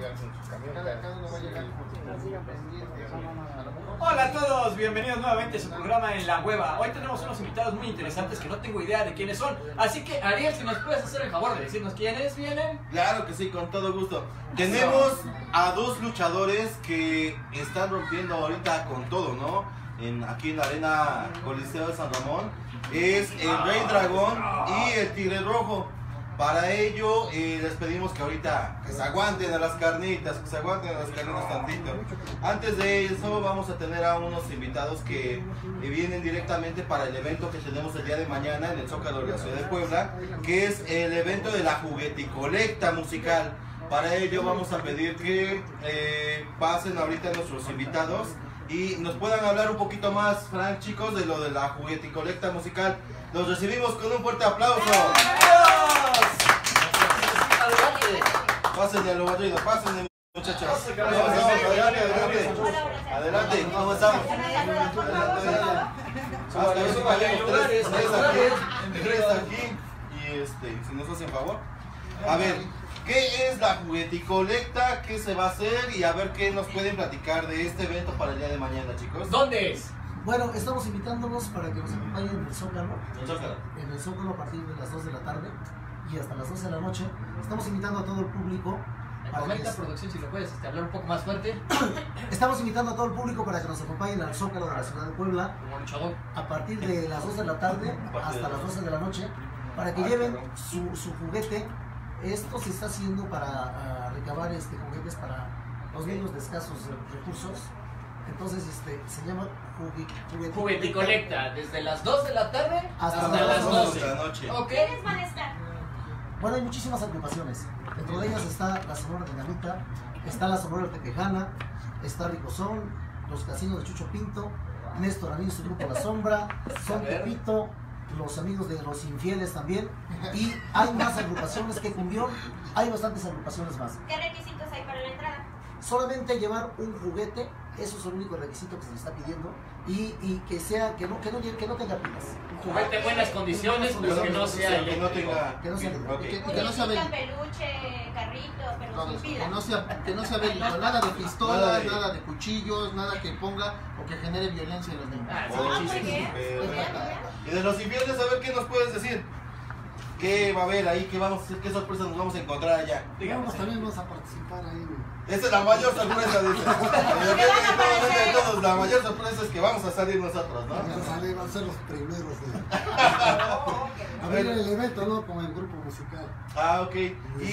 llegar con sus camiones. Cada uno va a llegar con Hola a todos, bienvenidos nuevamente a su programa En la Hueva. Hoy tenemos unos invitados muy interesantes que no tengo idea de quiénes son. Así que, Ariel, si nos puedes hacer el favor de decirnos quiénes vienen. Claro que sí, con todo gusto. Tenemos a dos luchadores que están rompiendo ahorita con todo, ¿no? Aquí en la Arena Coliseo de San Ramón. Es el Rey Dragón y el Tigre Rojo. Para ello les pedimos que ahorita que se aguanten a las carnitas, tantito. Antes de eso vamos a tener a unos invitados que vienen directamente para el evento que tenemos el día de mañana en el Zócalo de la Ciudad de Puebla, que es el evento de la jugueticolecta musical. Para ello vamos a pedir que pasen ahorita nuestros invitados y nos puedan hablar un poquito más, Frank, chicos, de lo de la jugueticolecta musical. Los recibimos con un fuerte aplauso. Pásenle a lo barrido, pásenle, muchachos. Adelante, ¿cómo estamos? Hasta eso vayamos tres aquí. Y si nos hacen favor. A ver, ¿qué es la jugueticolecta? ¿Qué se va a hacer? Y a ver qué nos pueden platicar de este evento para el día de mañana, chicos. ¿Dónde es? Bueno, estamos invitándolos para que nos acompañen en el Zócalo. En el Zócalo a partir de las 2 de la tarde y hasta las 12 de la noche. Estamos invitando a todo el público. Comenta, producción, si lo puedes hablar un poco más fuerte. Estamos invitando a todo el público para que nos acompañen al Zócalo de la Ciudad de Puebla. Como luchador. A partir de las 2 de la tarde hasta las 12 de la noche. Para que lleven su juguete. Esto se está haciendo para recabar juguetes para los niños de escasos recursos. Entonces se llama Jugueticolecta, desde las 2 de la tarde hasta las 12 de la noche. Okay. ¿Quiénes van a estar? Bueno, hay muchísimas agrupaciones. Dentro de ellas está la Sonora Dinamita, está la Sonora Tepejana, está Ricozón, los Casinos de Chucho Pinto, Néstor Anín, su grupo La Sombra, Son Pepito, los amigos de Los Infieles también. Y hay más agrupaciones que Cumbión, hay bastantes agrupaciones más. ¿Qué requisitos hay para la entrada? Solamente llevar un juguete, eso es el único requisito que se le está pidiendo, y que no tenga pilas. Un juguete en buenas condiciones, pero que no sea que no tenga Peluche, carrito, pero sin pila. Que no sea bélico, nada de pistolas, nada de cuchillos, nada que ponga o que genere violencia en los niños. Y de Los Infieles, a ver qué nos puedes decir. ¿Qué va a haber ahí? ¿Qué sorpresas nos vamos a encontrar allá? Digamos, también vamos a participar ahí. Esa es la mayor sorpresa, dice. La mayor sorpresa es que vamos a salir nosotros, ¿no? Vamos a ser los primeros a ver el evento, ¿no? Como el grupo musical. Ah, ok.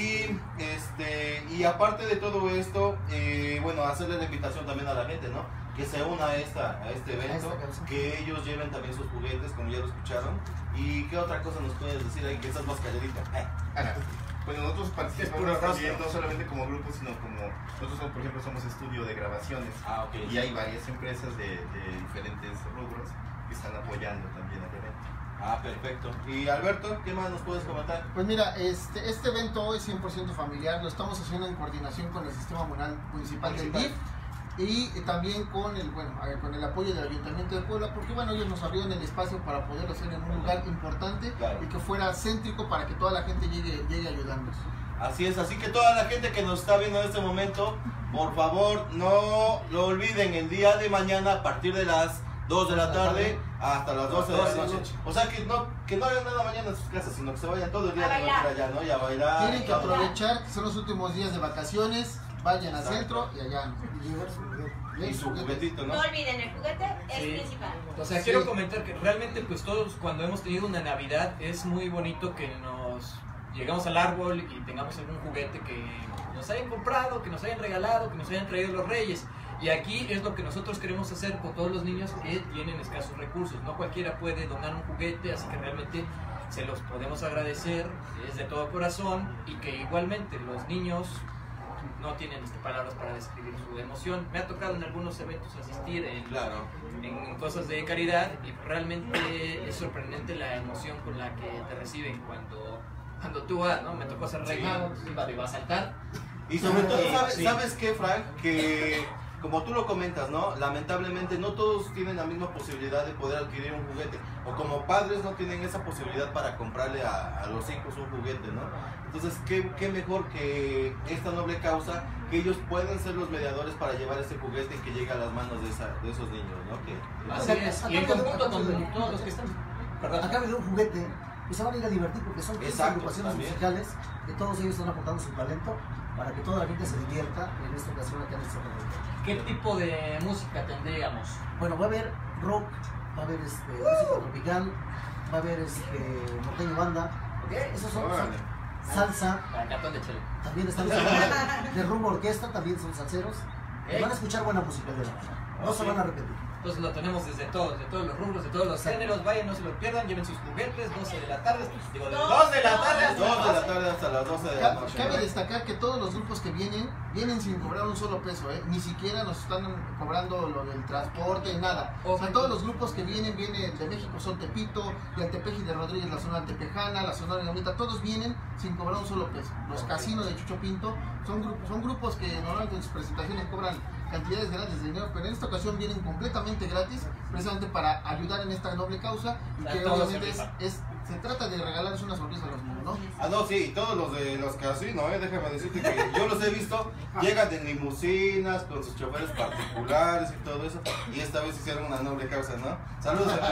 Y aparte de todo esto, bueno, hacerle la invitación también a la gente, ¿no? Que se una a este evento, que ellos lleven también sus juguetes, como ya lo escucharon. ¿Y qué otra cosa nos puedes decir ahí que estás más calladita? Bueno, nosotros participamos también, no solamente como grupo, sino como nosotros, por ejemplo, somos estudio de grabaciones. Ok. Y hay varias empresas de diferentes rubros que están apoyando también al evento. Perfecto. Y Alberto, ¿qué más nos puedes comentar? Pues mira, este evento es 100% familiar, lo estamos haciendo en coordinación con el Sistema Municipal del DIF y también con el apoyo del Ayuntamiento de Puebla, porque bueno, ellos nos abrieron el espacio para poderlo hacer en un lugar importante, claro, y que fuera céntrico para que toda la gente llegue a ayudarnos. Así es, así que toda la gente que nos está viendo en este momento, por favor, no lo olviden, el día de mañana a partir de las 2 de la tarde hasta las 12 de la noche. O sea, que no hagan nada mañana en sus casas, sino que se vayan todo el día de noche allá, ¿no? Y a bailar. Tienen que aprovechar que son los últimos días de vacaciones, vayan al centro y allá. Y su juguetito, ¿no? No olviden, el juguete es principal. O sea, quiero comentar que realmente pues todos cuando hemos tenido una Navidad es muy bonito que llegamos al árbol y tengamos algún juguete que nos hayan comprado, que nos hayan regalado, que nos hayan traído los reyes. Y aquí es lo que nosotros queremos hacer con todos los niños que tienen escasos recursos. No cualquiera puede donar un juguete, así que realmente se los podemos agradecer desde todo corazón, y que igualmente los niños no tienen palabras para describir su emoción. Me ha tocado en algunos eventos asistir en cosas de caridad, y realmente es sorprendente la emoción con la que te reciben cuando tú vas, ¿no? Me tocó ser rey mago, iba a saltar. Y sobre todo, ¿sabes qué, Frank? Que como tú lo comentas, ¿no? Lamentablemente no todos tienen la misma posibilidad de poder adquirir un juguete, o como padres no tienen esa posibilidad para comprarle a los hijos un juguete, ¿no? Entonces, ¿qué mejor que esta noble causa, que ellos pueden ser los mediadores para llevar ese juguete y que llegue a las manos de esos niños, ¿no? Así es, y en conjunto con todos los que están. Perdón. A cambio de un juguete, pues se van a ir a divertir porque son 15 agrupaciones musicales que todos ellos están aportando su talento para que toda la gente se divierta en esta ocasión acá en este evento. ¿Qué tipo de música tendríamos? Bueno, va a haber rock, va a haber música tropical, va a haber norteño banda. Esos son salsa. También están de rumbo orquesta, también son salseros. Van a escuchar buena música de verdad. No se van a repetir. Entonces lo tenemos de todos los rubros, de todos los géneros. Vayan, no se lo pierdan, lleven sus juguetes, 12 de la tarde. Digo, de 2 de la tarde hasta 2 de la tarde hasta las 12 de la noche. Cabe destacar que todos los grupos que vienen sin cobrar un solo peso, ni siquiera nos están cobrando lo del transporte, nada. O sea, todos los grupos que vienen de México, son Tepito, de Antepeji de Rodríguez, la zona antepejana, la zona dinamita, todos vienen sin cobrar un solo peso. Los casinos de Chucho Pinto son grupos que normalmente en sus presentaciones cobran cantidades grandes de dinero, pero en esta ocasión vienen completamente gratis, precisamente para ayudar en esta noble causa, y que obviamente se trata de regalarles una sonrisa a los niños, ¿no? Ah, no, sí, todos los de los casinos, déjame decirte que yo los he visto, llegan en limusinas, con sus choferes particulares y todo eso, y esta vez hicieron una noble causa, ¿no? Saludos a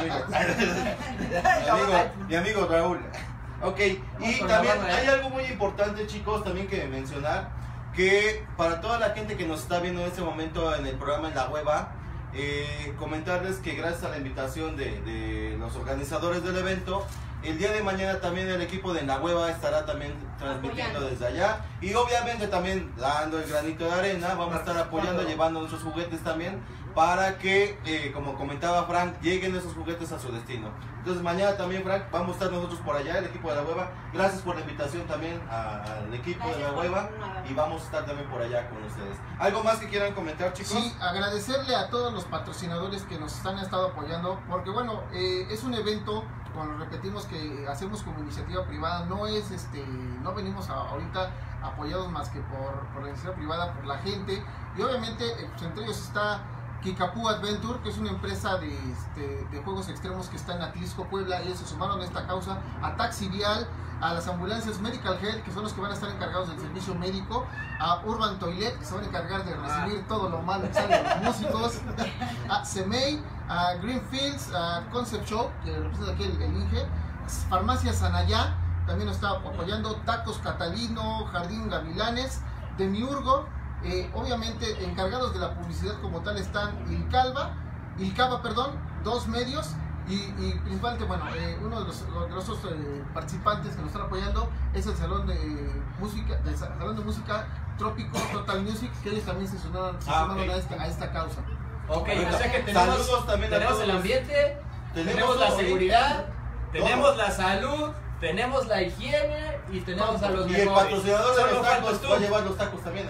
mi amigo Raúl. Ok, y también hay algo muy importante, chicos, también que mencionar, que para toda la gente que nos está viendo en este momento en el programa En la Hueva, comentarles que gracias a la invitación de los organizadores del evento, el día de mañana también el equipo de En la Hueva estará también transmitiendo desde allá, y obviamente también dando el granito de arena, vamos a estar apoyando, llevando nuestros juguetes también, para que, como comentaba Frank, lleguen esos juguetes a su destino. Entonces mañana también, Frank, vamos a estar nosotros por allá, el equipo de La Hueva. Gracias por la invitación también al equipo de La Hueva, y vamos a estar también por allá con ustedes. ¿Algo más que quieran comentar, chicos? Sí, agradecerle a todos los patrocinadores que nos han estado apoyando, porque bueno, es un evento, cuando repetimos que hacemos como iniciativa privada, no venimos ahorita apoyados más que por la iniciativa privada, por la gente, y obviamente pues entre ellos está Kickapoo Adventure, que es una empresa de juegos extremos que está en Atlisco, Puebla. Ellos se sumaron a esta causa, a Taxi Vial, a las ambulancias Medical Health, que son los que van a estar encargados del servicio médico, a Urban Toilet, que se van a encargar de recibir todo lo malo que sale de los músicos, a Semei, a Greenfields, a Concept Show, que representa aquí el INGE, Farmacia Sanayá, también nos está apoyando, Tacos Catalino, Jardín Gavilanes, Demiurgo. Obviamente encargados de la publicidad como tal están Ilcaba, dos medios, y principalmente, bueno, uno de los otros participantes que nos están apoyando es el Salón de Música Trópico Total Music, que ellos también se sumaron a esta causa. Ok, o sea que tenemos el ambiente, tenemos la seguridad, tenemos la salud, tenemos la higiene y tenemos a los mejores. Y el patrocinador de los tacos va a llevar los tacos también.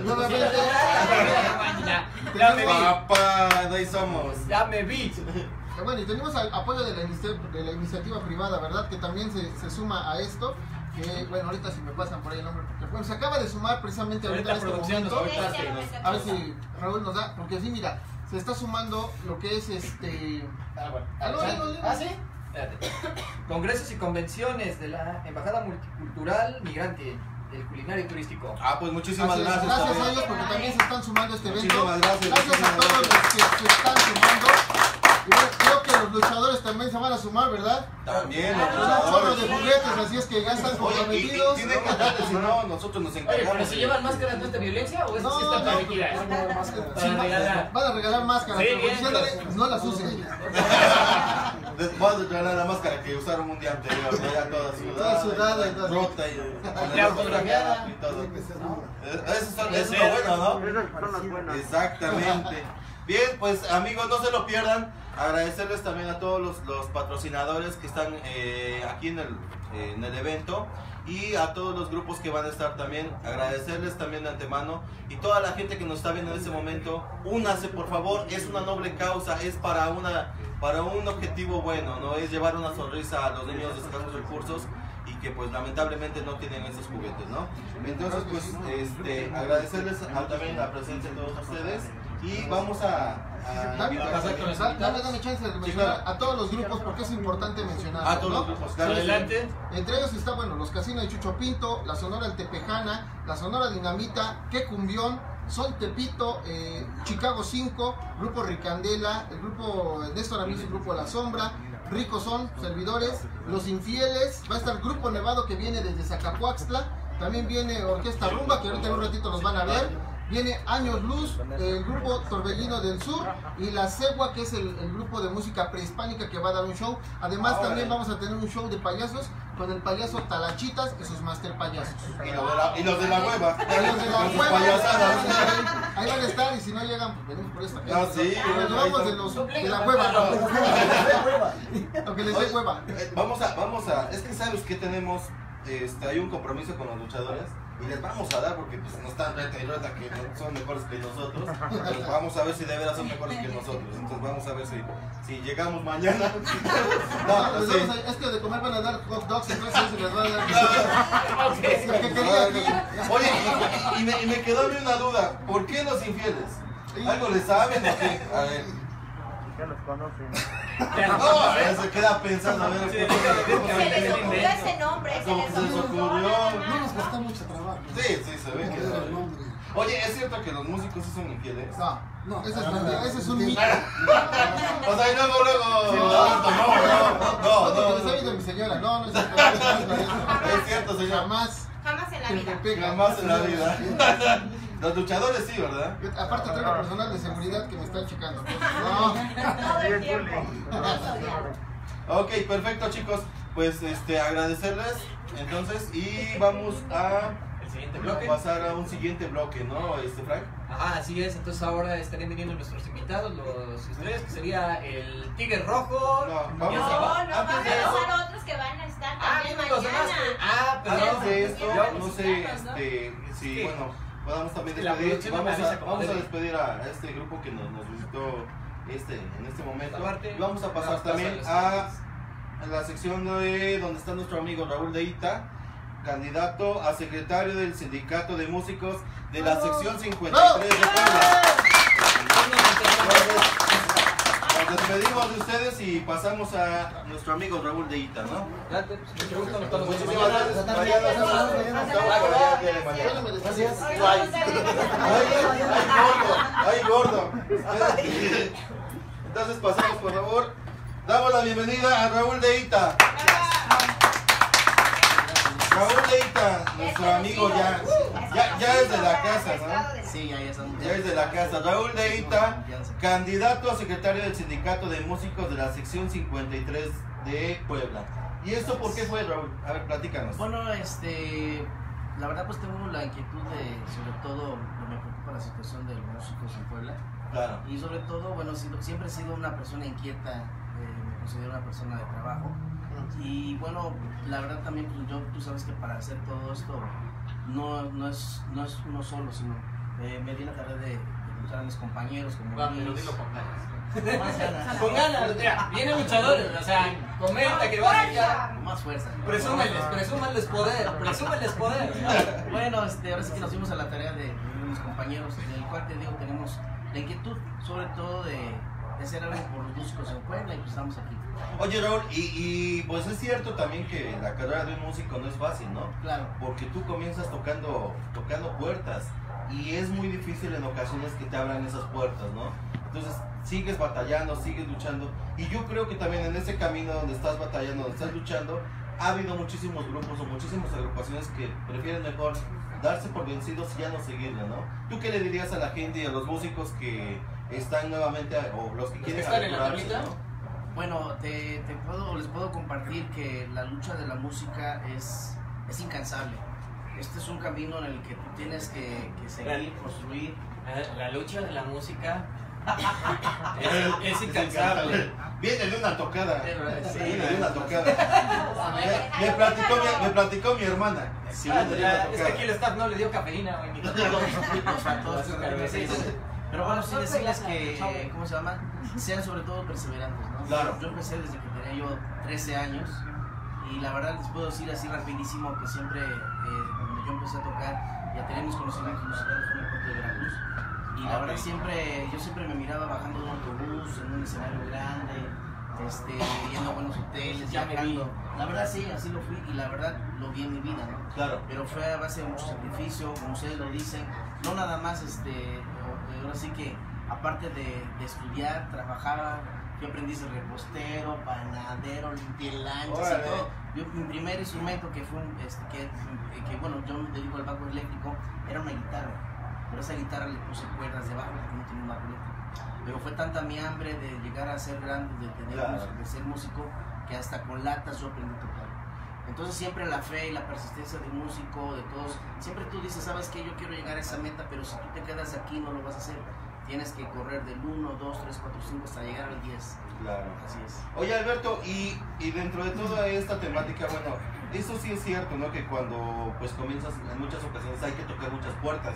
Ya me vi. Papá, ahí somos. Ya me vi. Bueno, y tenemos el apoyo de la iniciativa privada, ¿verdad? Que también se suma a esto. Que, bueno, ahorita si me pasan por ahí el nombre, porque bueno, se acaba de sumar precisamente ahorita en este momento. A ver si Raúl nos da, porque sí, mira, se está sumando lo que es ¿sí? Congresos y convenciones de la Embajada Multicultural Migrante del Culinario y Turístico. Pues muchísimas gracias. Gracias a ellos porque también se están sumando a este evento. Gracias a todos los que se están sumando. Y bueno, creo que los luchadores también se van a sumar, ¿verdad? También los luchadores de juguetes, así es que ya están comprometidos. Tienen que darle, si no, nosotros nos encargamos. ¿Pero se llevan máscaras de esta violencia o es que están permitidas? Van a regalar máscaras, pero diciéndole, no las usen. Van a regalar la máscara que usaron un día anterior, ya toda sudada, rota y autografiada y todo. Eso es lo bueno, ¿no? Esas son las buenas. Exactamente. Bien, pues amigos, no se lo pierdan. Agradecerles también a todos los patrocinadores que están aquí en el evento, y a todos los grupos que van a estar también. Agradecerles también de antemano, y toda la gente que nos está viendo en este momento, únase por favor. Es una noble causa, es para un objetivo bueno, no es llevar una sonrisa a los niños de escasos recursos y que pues lamentablemente no tienen esos juguetes, ¿no? Entonces pues agradecerles también la presencia de todos ustedes, Y vamos a Dame Dame chance de Sí, mencionar claro. a todos los grupos porque es importante mencionar. a todos los grupos. Claro. Adelante. Entre ellos está, bueno, los Casinos de Chucho Pinto, la Sonora Altepejana, la Sonora Dinamita, Que Cumbión, Sol Tepito, Chicago 5, Grupo Ricandela, el grupo Néstor Amil, el grupo La Sombra, Ricos Son, Servidores, Los Infieles, va a estar Grupo Nevado que viene desde Zacapuaxtla, también viene Orquesta Rumba, que ahorita en un ratito los van a ver. Viene Años Luz, el grupo Torbellino del Sur y La Cegua, que es el grupo de música prehispánica que va a dar un show. Además, también vamos a tener un show de payasos con el payaso Talachitas y sus master payasos. Y los de la hueva. Y los de la Con sus hueva, payasadas. ahí van a estar y si no llegan, pues venimos por esta. Ah, sí, Nos llevamos de la hueva. Lo que les dé hueva. Vamos a, es que sabes que tenemos, hay un compromiso con los luchadores y les vamos a dar porque pues no están reta y reta que no son mejores que nosotros, pues vamos a ver si de veras son mejores que nosotros, entonces vamos a ver si llegamos mañana. No, Les sí. vamos a- es que de comer van a dar hot dogs, entonces se les va a dar. Lo que quería aquí. Oye, y me quedó a mí una duda, ¿por qué los infieles? ¿Algo le saben o qué? A ver. Ya los conocen. No, se queda pensando, a ver. Sí, Se les ocurrió ese nombre, se ¿Cómo les se les ocurrió. ocurrió? No nos costó mucho trabajo. Sí, se ve que El nombre. Oye, ¿es cierto que los músicos sí son infieles? No, ese es un mito. O sea, y luego, No, no, les he oído a mi señora. No, no es cierto. es cierto, señor. Jamás. Jamás en la Que me vida. pega. Jamás en la vida. Los luchadores sí, ¿verdad? Aparte traigo personal de seguridad que me están checando. No. Todo el tiempo. Ok, perfecto, chicos. Pues agradecerles. Entonces, y vamos El siguiente a bloque. pasar a un siguiente bloque, ¿no, Frank? Ajá, así es. Entonces ahora estarían viniendo nuestros invitados, los estrellas, que sería el Tigre Rojo. No, No, vamos no, van a antes de eso. pasar otros que van a estar Ah, también vienen los demás. mañana. Perdón. Antes de esto, Yo- no sé, si, Sí. bueno, podamos también La despedir. producción no me avisa cómo Vamos a debe. despedir a este grupo que nos visitó en este momento. Aparte, Y vamos a pasar vamos a también pasar a la sección de donde está nuestro amigo Raúl Deita, candidato a secretario del Sindicato de Músicos de la sección 53 de Puebla. Nos despedimos de ustedes y pasamos a nuestro amigo Raúl Deita, ¿no? Date, pues, mucho gusto, nos vemos Muchísimas mañana. gracias. Mariana, Gracias. ¡Ay, gordo! Entonces pasamos, por favor. Damos la bienvenida a Raúl Deita. Raúl Deita, nuestro amigo ya es de la casa, ¿no? Sí, ya son. Ya es de la casa. Raúl Deita, candidato a secretario del Sindicato de Músicos de la sección 53 de Puebla. ¿Y esto por qué fue, Raúl? A ver, platícanos. Bueno, la verdad pues tengo la inquietud de, sobre todo, me preocupa la situación de los músicos en Puebla. Claro. Y sobre todo, bueno, siempre he sido una persona inquieta, me considero una persona de trabajo. Y bueno, la verdad también, pues tú sabes que para hacer todo esto no es uno solo, sino me di la tarea de luchar a mis compañeros como Va, pero Luis. dilo con ganas. Más ganas. Con ganas, mira, vienen luchadores, o sea, comenta que vas a echar. Con más fuerza. Presúmeles poder. Bueno, ahora sí que nos dimos a la tarea de mis compañeros, en el cual te digo, tenemos la inquietud, sobre todo de hacer algo por los músicos en Puebla y pues estamos aquí. Oye, Raúl, y pues es cierto también que la carrera de un músico no es fácil, ¿no? Claro. Porque tú comienzas tocando puertas y es muy difícil en ocasiones que te abran esas puertas, ¿no? Entonces sigues batallando, sigues luchando y yo creo que también en ese camino donde estás batallando, donde estás luchando, ha habido muchísimos grupos o muchísimas agrupaciones que prefieren mejor darse por vencidos y ya no seguirle, ¿no? ¿Tú qué le dirías a la gente y a los músicos que están nuevamente o los que quieren están en la aventurarse, tablita? ¿no? Bueno, les puedo compartir que la lucha de la música es incansable. Este es un camino en el que tú tienes que seguir, construir. La lucha de la música es incansable. Viene de una tocada. Sí, Viene de una tocada. Me platicó mi hermana. Sí, Viene de una Es que aquí tocada. el staff no le dio cafeína, güey. nos faltó Azúcar, sí, sí. Pero bueno, sí decirles que, ¿cómo se llama? Sean sobre todo perseverantes, ¿no? Claro. Yo empecé desde que tenía yo 13 años y la verdad les puedo decir así rapidísimo que siempre donde yo empecé a tocar ya tenía mis conocimientos musicales en el puerto de Veracruz y la verdad yo siempre me miraba bajando de un autobús, en un escenario grande, yendo a buenos hoteles, viajando. La verdad sí, así lo fui y la verdad lo vi en mi vida, ¿no? Claro. Pero fue a base de mucho sacrificio, como ustedes lo dicen, no nada más, ahora sí que aparte de estudiar, trabajaba, yo aprendí a ser repostero, panadero, limpié lanchas y todo. Mi primer instrumento que fue bueno, yo me dedico al bajo eléctrico, era una guitarra. Pero esa guitarra le puse cuerdas debajo porque no tenía un bajo eléctrico. Pero fue tanta mi hambre de llegar a ser grande, de ser músico, que hasta con latas yo aprendí a tocar. Entonces siempre la fe y la persistencia del músico, de todos, siempre tú dices, sabes que yo quiero llegar a esa meta, pero si tú te quedas aquí no lo vas a hacer. Tienes que correr del 1, 2, 3, 4, 5 hasta llegar al 10. Claro. Así es. Oye, Alberto, y dentro de toda esta temática, bueno, eso sí es cierto, ¿no? Que cuando pues comienzas, en muchas ocasiones hay que tocar muchas puertas.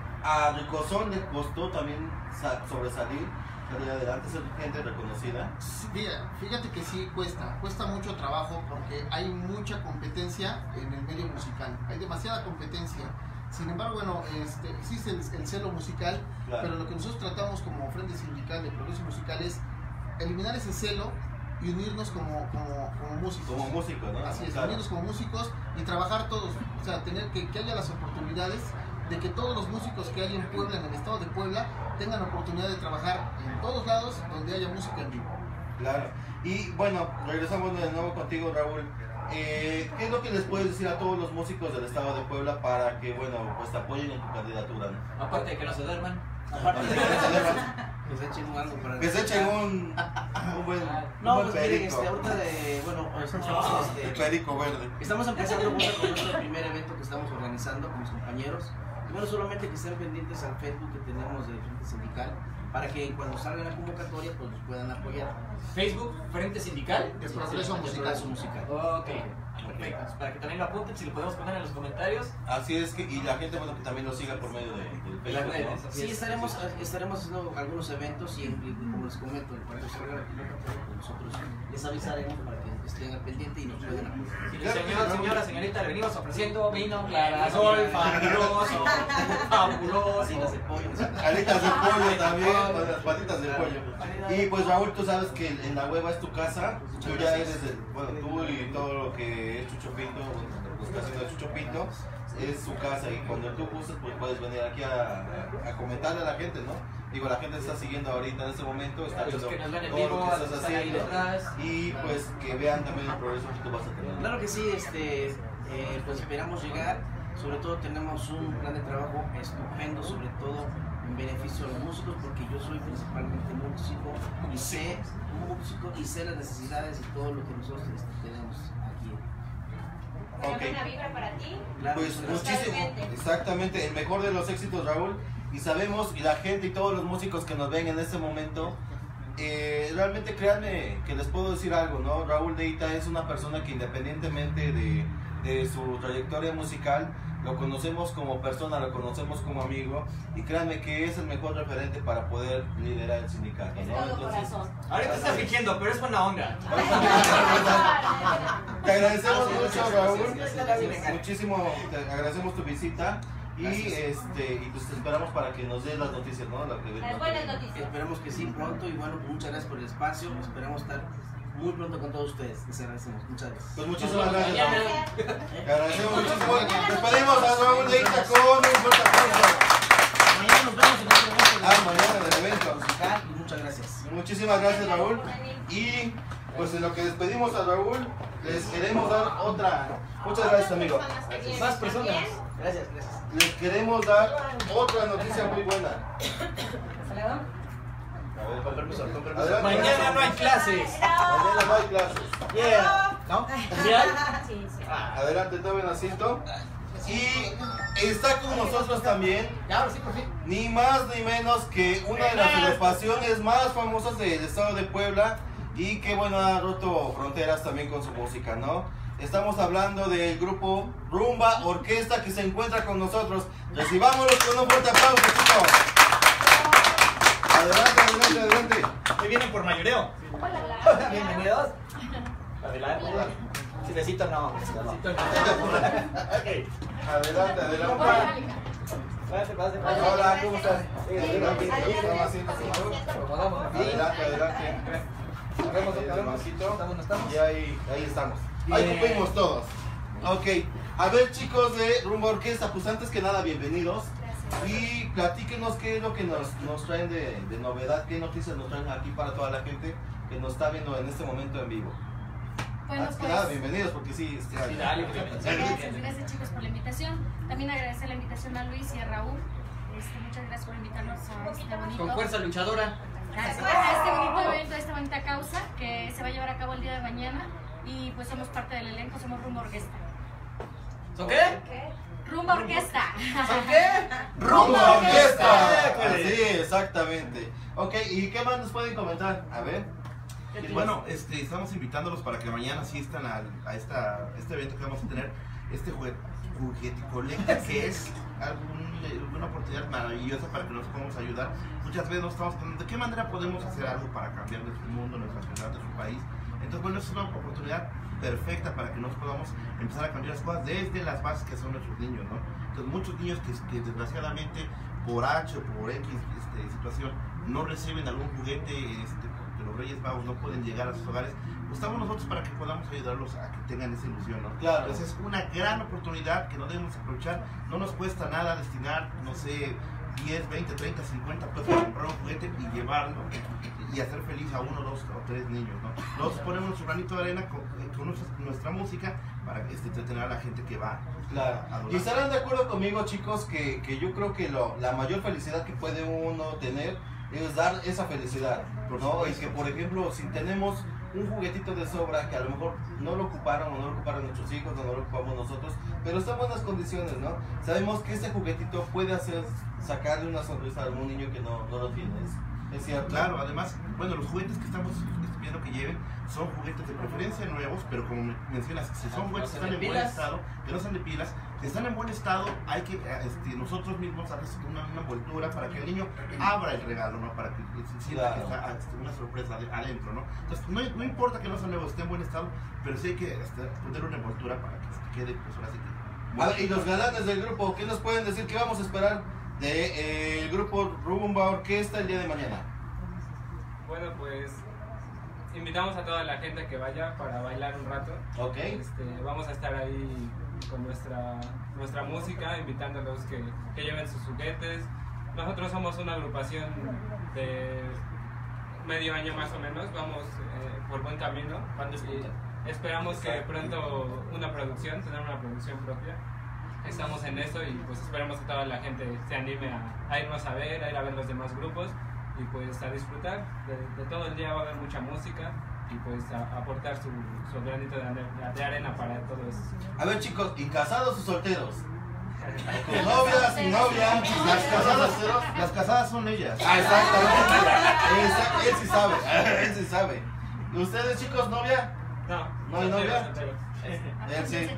A Ricozón le costó también sobresalir, salir adelante, ser gente reconocida. Sí, fíjate que sí cuesta mucho trabajo porque hay mucha competencia en el medio musical, hay demasiada competencia. Sin embargo, bueno, existe el celo musical, claro. Pero lo que nosotros tratamos como Frente Sindical de Progreso Musical es eliminar ese celo y unirnos como músicos. Como músicos, ¿no? Así es, claro. Unirnos como músicos y trabajar todos, o sea, tener que haya las oportunidades de que todos los músicos que hay en Puebla, en el estado de Puebla, tengan oportunidad de trabajar en todos lados donde haya música en vivo. Claro. Y bueno, regresamos de nuevo contigo, Raúl. ¿Qué es lo que les puedes decir a todos los músicos del estado de Puebla para que, bueno, pues te apoyen en tu candidatura, ¿no? Aparte de que no se duerman. Aparte de que no se duerman. Que se echen algo para... Que se echen un buen no, un pues perico. miren, ahorita bueno, el perico verde. Estamos empezando con nuestro primer evento que estamos organizando con mis compañeros. Y bueno, solamente que estén pendientes al Facebook que tenemos de Frente Sindical, para que cuando salga la convocatoria pues nos puedan apoyar. Facebook, Frente Sindical. De Progreso Musical. Ok, perfecto. Para que también lo apunten, si lo podemos poner en los comentarios. Así es que, y la gente, bueno, que también lo siga por medio del Facebook, ¿no? Sí, estaremos haciendo algunos eventos y como les comento, cuando salga la convocatoria pues nosotros les avisaremos para que estén al pendiente y nos puedan apoyar. Sí, señor, señorita, le venimos ofreciendo vino, clarasol, fabuloso, fabuloso. Alitas de pollo. Alitas de pollo también, con las patitas de pollo. Y pues Raúl, tú sabes que en la hueva es tu casa. Tú ya eres, bueno, tú y todo lo que es Chucho Pinto, los casinos de Chucho Pinto, es su casa. Y cuando tú gustes, pues puedes venir aquí a comentarle a la gente, ¿no? Digo, la gente está siguiendo ahorita en este momento, está viendo que nos ven en todo vivo, lo que estás los que están ahí haciendo. detrás. Y pues que vean también el progreso que tú vas a tener. Claro que sí, pues esperamos llegar. Sobre todo tenemos un plan de trabajo estupendo, sobre todo en beneficio de los músicos, porque yo soy principalmente músico y sé las necesidades y todo lo que nosotros tenemos aquí. Okay. Una vibra para ti. Claro, pues muchísimo, exactamente, el mejor de los éxitos, Raúl. Y sabemos, y la gente y todos los músicos que nos ven en este momento, realmente créanme que les puedo decir algo, ¿no? Raúl Deita es una persona que independientemente de su trayectoria musical, lo conocemos como persona, lo conocemos como amigo, y créanme que es el mejor referente para poder liderar el sindicato, ¿no? Entonces, ahorita está fingiendo, pero es buena onda. Te agradecemos mucho, Raúl. Muchísimo, te agradecemos tu visita. Y pues te esperamos para que nos des las noticias, ¿no? Las buenas noticias. Esperamos que sí, pronto. Y bueno, pues muchas gracias por el espacio. Esperamos estar muy pronto con todos ustedes. Les agradecemos. Muchas gracias. Pues muchísimas gracias, Raúl. Te agradecemos muchísimo. Despedimos a Raúl Deita con un fuerte aplauso. Mañana nos vemos en otro evento. Mañana del evento musical. Y muchas gracias. Muchísimas gracias, Raúl. Y pues en lo que despedimos a Raúl, les queremos dar otra. Muchas gracias, amigo. Más personas. Gracias. Les queremos dar otra noticia muy buena. A ver, Con permiso. Adelante. Mañana no hay clases. Mañana no hay clases. Yeah. ¿No? ¿Sí hay? Sí, sí. Adelante, tomen asiento. Y está con nosotros también, Ya, ahora sí, por fin. ni más ni menos que una de las agrupaciones más famosas del estado de Puebla y que bueno, ha roto fronteras también con su música, ¿no? Estamos hablando del grupo Rumba Orquesta que se encuentra con nosotros. Recibámoslos con un fuerte aplauso, chicos. Adelante. Hoy vienen por mayoreo. Hola. Bienvenidos. Adelante. Si necesito no. Adelante. Hola, ¿cómo estás? Adelante, adelante. Y ahí estamos. Ahí cupimos todos. Ok, a ver chicos de Rumba Orquesta, pues antes que nada, bienvenidos. Y platíquenos qué es lo que nos traen de novedad, qué noticias nos traen aquí para toda la gente que nos está viendo en este momento en vivo. Bueno, Antes que pues, nada, bienvenidos porque sí, gracias chicos por la invitación. También agradecer la invitación a Luis y a Raúl. Muchas gracias por invitarnos a este bonito, Con fuerza luchadora. a este bonito evento, a esta bonita causa que se va a llevar a cabo el día de mañana. Y pues somos parte del elenco, somos Rumba Orquesta. ¿Son qué? Rumba Orquesta. ¿Son qué? ¡Rumba Orquesta! Sí, exactamente. Ok, ¿y qué más nos pueden comentar? A ver. Bueno, estamos invitándolos para que mañana asistan a este evento que vamos a tener, este jugueticolecta, que es una oportunidad maravillosa para que nos podamos ayudar. Muchas veces nos estamos preguntando de qué manera podemos hacer algo para cambiar nuestro mundo, nuestra ciudad, nuestro país. Entonces, bueno, es una oportunidad perfecta para que nos podamos empezar a cambiar las cosas desde las bases que son nuestros niños, ¿no? Entonces, muchos niños que desgraciadamente por H o por X situación no reciben algún juguete, porque los Reyes Magos no pueden llegar a sus hogares, pues estamos nosotros para que podamos ayudarlos a que tengan esa ilusión, ¿no? Claro. Entonces es una gran oportunidad que no debemos aprovechar, no nos cuesta nada destinar, no sé, 10, 20, 30, 50 pesos para comprar un juguete y llevarlo y hacer feliz a 1, 2 o 3 niños, ¿no? Nosotros ponemos nuestro granito de arena con nuestra música para entretener a la gente que va. Claro. a Y estarán de acuerdo conmigo, chicos, que yo creo que la mayor felicidad que puede uno tener es dar esa felicidad, ¿no? Y que, por ejemplo, si tenemos un juguetito de sobra que a lo mejor no lo ocuparon o no lo ocuparon nuestros hijos o no lo ocupamos nosotros, pero está en buenas condiciones, ¿no? Sabemos que ese juguetito puede sacarle una sonrisa a algún niño que no lo tiene. Es cierto. Claro, además, bueno, los juguetes que estamos viendo que lleven son juguetes de preferencia nuevos, pero como mencionas, si son juguetes que están en buen estado, que no sean de pilas, si están en buen estado, hay que nosotros mismos hacer una envoltura para que el niño abra el regalo, ¿no? Para que sienta que está una sorpresa adentro, ¿no? Entonces, no importa que no sea nuevo, esté en buen estado, pero sí hay que poner una envoltura para que quede, pues ahora sí que... A ver, y los galanes del grupo, ¿qué nos pueden decir? ¿Qué vamos a esperar del grupo Rumba Orquesta el día de mañana? Bueno, pues invitamos a toda la gente que vaya para bailar un rato. Ok. Vamos a estar ahí con nuestra música, invitándolos que lleven sus juguetes. Nosotros somos una agrupación de medio año más o menos, vamos por buen camino. Esperamos que pronto tener una producción propia. Estamos en eso y pues esperamos que toda la gente se anime a irnos a ver, a ir a ver los demás grupos y pues a disfrutar de todo el día. Va a haber mucha música y pues a aportar su granito de arena para todo eso. A ver chicos, ¿y casados o solteros? ¿Con novias, sin novia? Las casadas son ellas. Ah, exactamente. Él sí sabe. ¿Y ustedes chicos, novia? ¿No hay novia? Él sí.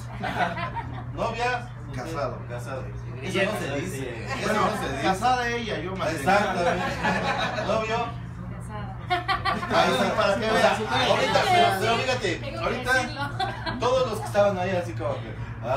¿Novia? Casado. Eso no se dice. Bueno, casada ella, yo más. Exactamente. ¿Novio? Ahí está, para que veas. Pero fíjate, ahorita todos los que estaban ahí así como que...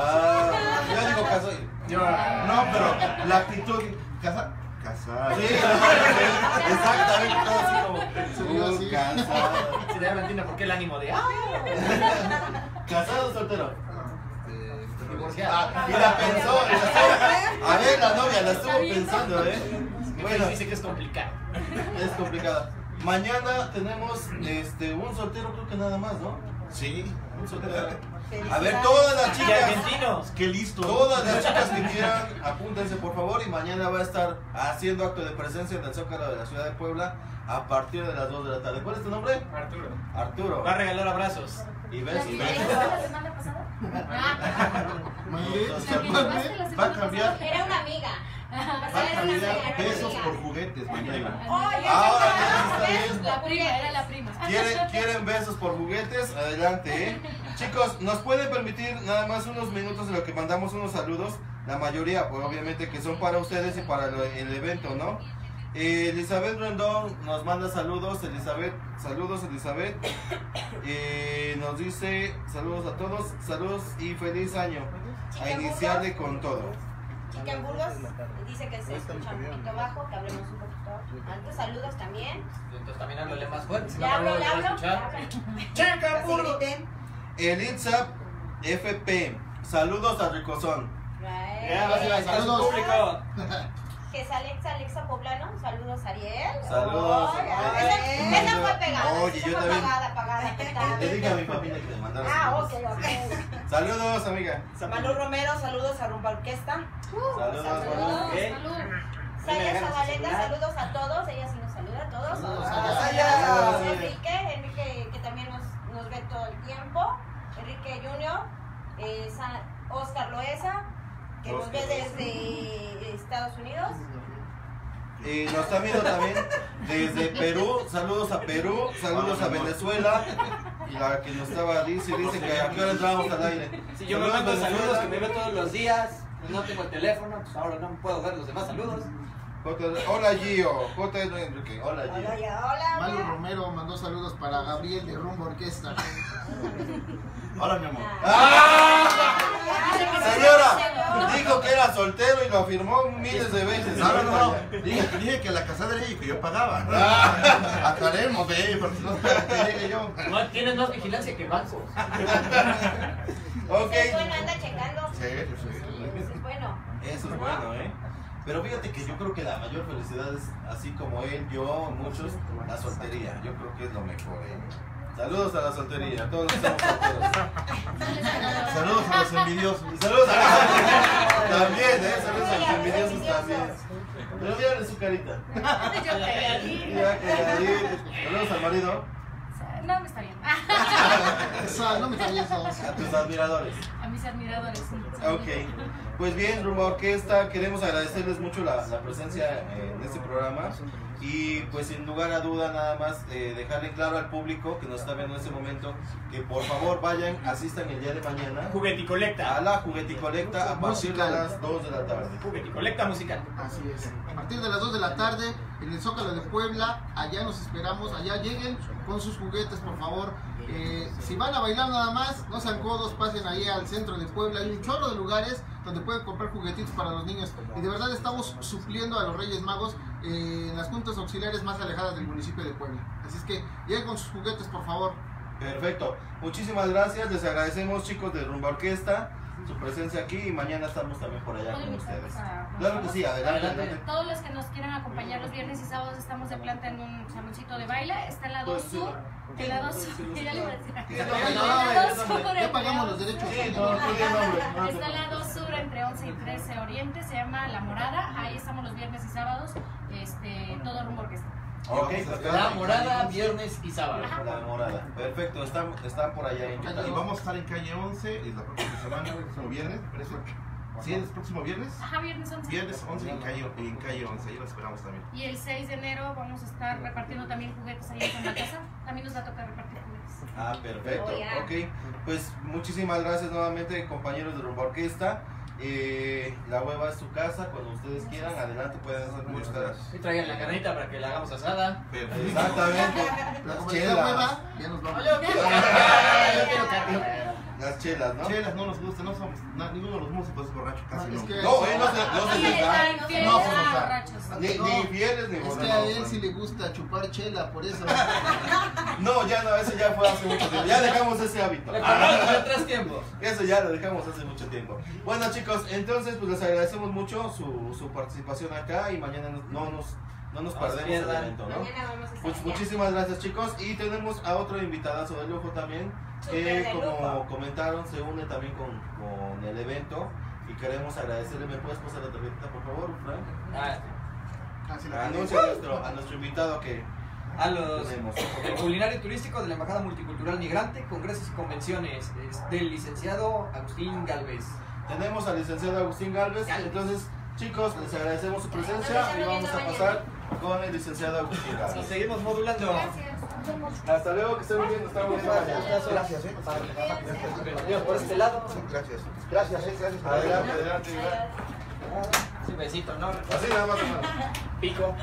yo digo caso. No, pero la actitud... Casada. Sí, exactamente, todo así como... Casada. Si de repente, ¿por qué el ánimo de ¿Casado o soltero? Divorciado. Y la pensó. A ver, la novia la estuvo pensando, Bueno, dice que es complicado. Es complicado. Mañana tenemos un soltero, creo que nada más, ¿no? Sí, Un soltero. A ver, todas las Y chicas. argentinos. qué listo. Todas las chicas que quieran, apúntense por favor. Y mañana va a estar haciendo acto de presencia en el Zócalo de la ciudad de Puebla a partir de las 2 de la tarde. ¿Cuál es tu nombre? Arturo. Va a regalar abrazos. Y besos. Va a cambiar. Era una amiga. Va a cambiar pesos por juguetes mañana. Ahora está bien. La prima, era la prima. ¿Quieren besos por juguetes? Adelante, Chicos, ¿nos pueden permitir nada más unos minutos de lo que mandamos unos saludos? La mayoría, pues obviamente que son para ustedes y para el evento, ¿no? Elizabeth Rendón nos manda saludos. Saludos Elizabeth. Nos dice saludos a todos, saludos y feliz año. A iniciarle con todo. Chicken Burgos dice que se escucha un poquito bajo, que hablemos un poquito antes. Saludos también. Entonces también háblale más fuerte, si Le no, no hablo, lo le va a hablo. escuchar. Chicken Burgos. Griten. El ITSAP FP. Saludos a Ricozón. Ya, vas a ir a Saludos. su público. Que es Alexa Poblano. Saludos, Ariel. Saludos. Esa fue pegada. Oye, esa yo fue también. pagada. ¿Qué tal? Le dije a mi familia que te mandara Ah, saludos. ok. Saludos, amiga. Manu Romero, saludos a Rumba Orquesta. Saludos, Saludos. Manu. Saya Zabaleta, saludos a todos. Ella sí nos saluda a todos. Saludos, Saya. Enrique que también nos ve todo el tiempo. Enrique Junior. Oscar Loesa, que nos ve desde Estados Unidos. Nos está viendo también desde Perú. Saludos a Perú, saludos a Venezuela. Y la que nos estaba dice que a qué hora entramos al aire. Si yo me mando saludos que me ve todos los días, no tengo el teléfono, pues ahora no puedo ver los demás saludos. Hola Gio, J. Enrique, hola Gio. Hola. Malu Romero mandó saludos para Gabriel de Rumba Orquesta. Hola mi amor. Ah. Señora, dijo que era soltero y lo afirmó miles de veces. No. Dije que la casada era ella y que yo pagaba. Aclaremos, porque no que llegue yo. No, tienes más vigilancia que bancos. Ok. Es bueno, anda checando. Sí. Eso es bueno. Eso es bueno, Pero fíjate que yo creo que la mayor felicidad es, así como él, yo, muchos, la soltería. Yo creo que es lo mejor, Saludos a la soltería, a todos los que somos solteros. Saludos a los envidiosos. Y saludos a también, saludos a los envidiosos también. Pero mírale su carita. Mira que saludos al marido. No me está bien. No me cambies eso. A tus admiradores. A mis admiradores. Sí. Ok, pues bien, Rumba Orquesta, queremos agradecerles mucho la presencia en este programa y pues sin lugar a duda nada más dejarle claro al público que nos está viendo en este momento que por favor vayan, asistan el día de mañana Jugueticolecta. a la Jugueticolecta a partir de las 2 de la tarde. Jugueticolecta musical. Así es. A partir de las 2 de la tarde en el Zócalo de Puebla, allá nos esperamos, allá lleguen con sus juguetes, por favor. Si van a bailar nada más, no sean codos, pasen ahí al centro de Puebla. Hay un chorro de lugares donde pueden comprar juguetitos para los niños. Y de verdad estamos supliendo a los Reyes Magos en las juntas auxiliares más alejadas del municipio de Puebla. Así es que lleguen con sus juguetes, por favor. Perfecto, muchísimas gracias, les agradecemos chicos de Rumba Orquesta su presencia aquí y mañana estamos también por allá con ustedes. Claro que sí, adelante. Todos los que nos quieran acompañar los viernes y sábados estamos de planta en un saloncito de baile. Está en la 2 Sur. En la 2 Sur. Ya le iba a decir. Ya pagamos los derechos. Está en la 2 Sur entre 11 y 13 Oriente. Se llama La Morada. Ahí estamos los viernes y sábados. Todo Rumba Orquesta. Ok, La Morada, viernes y sábado. La Morada, perfecto, están por allá en Y vamos a estar en calle 11 la próxima semana, el próximo viernes, me parece. ¿Sí es el próximo viernes? Ajá, viernes 11. Viernes 11 en calle 11, ahí lo esperamos también. Y el 6 de enero vamos a estar repartiendo también juguetes ahí en la casa. También nos va a tocar repartir juguetes. Ah, perfecto, ok. Pues muchísimas gracias nuevamente compañeros de Rumba Orquesta. La hueva es su casa, cuando ustedes quieran, adelante pueden hacer muchas. Y traigan la carnita para que la hagamos asada. Exactamente. La Las comunidad hueva, chelas. ya nos vamos. Yo quiero carne. Las chelas, ¿no? Chelas no nos gusta, no somos, ninguno de los músicos es borracho, casi Es no. que- No, no se les da. No, pues, o sea, borrachos. Ni fieles ni Es que a borrachos. él sí le gusta chupar chela, por eso. No, ya no, eso ya fue hace mucho tiempo. Ya dejamos ese hábito. Le cobramos de 3 tiempos. Eso ya lo dejamos hace mucho tiempo. Bueno chicos, entonces pues les agradecemos mucho su participación acá y mañana no nos perdemos el evento, ¿no? Mañana vamos a estar Pues allá. muchísimas gracias chicos y tenemos a otro invitadazo de lujo también Súper que de como lujo. comentaron se une también con el evento y queremos agradecerle. ¿Me puedes pasar la tarjeta por favor, Frank? Así la Anuncia a nuestro invitado que A los tenemos. del culinario turístico de la Embajada Multicultural Migrante, congresos y convenciones del licenciado Agustín Galvez. Tenemos al licenciado Agustín Galvez, entonces chicos les agradecemos su presencia y vamos a pasar con el licenciado Agustín Y Galvez. seguimos modulando. Hasta luego, que estén muy bien, estamos muy bien. Gracias, Dios, por este lado. gracias. Gracias, gracias. Adelante, adelante. Sí, besito, ¿no? Así nada más, hermano. Pico.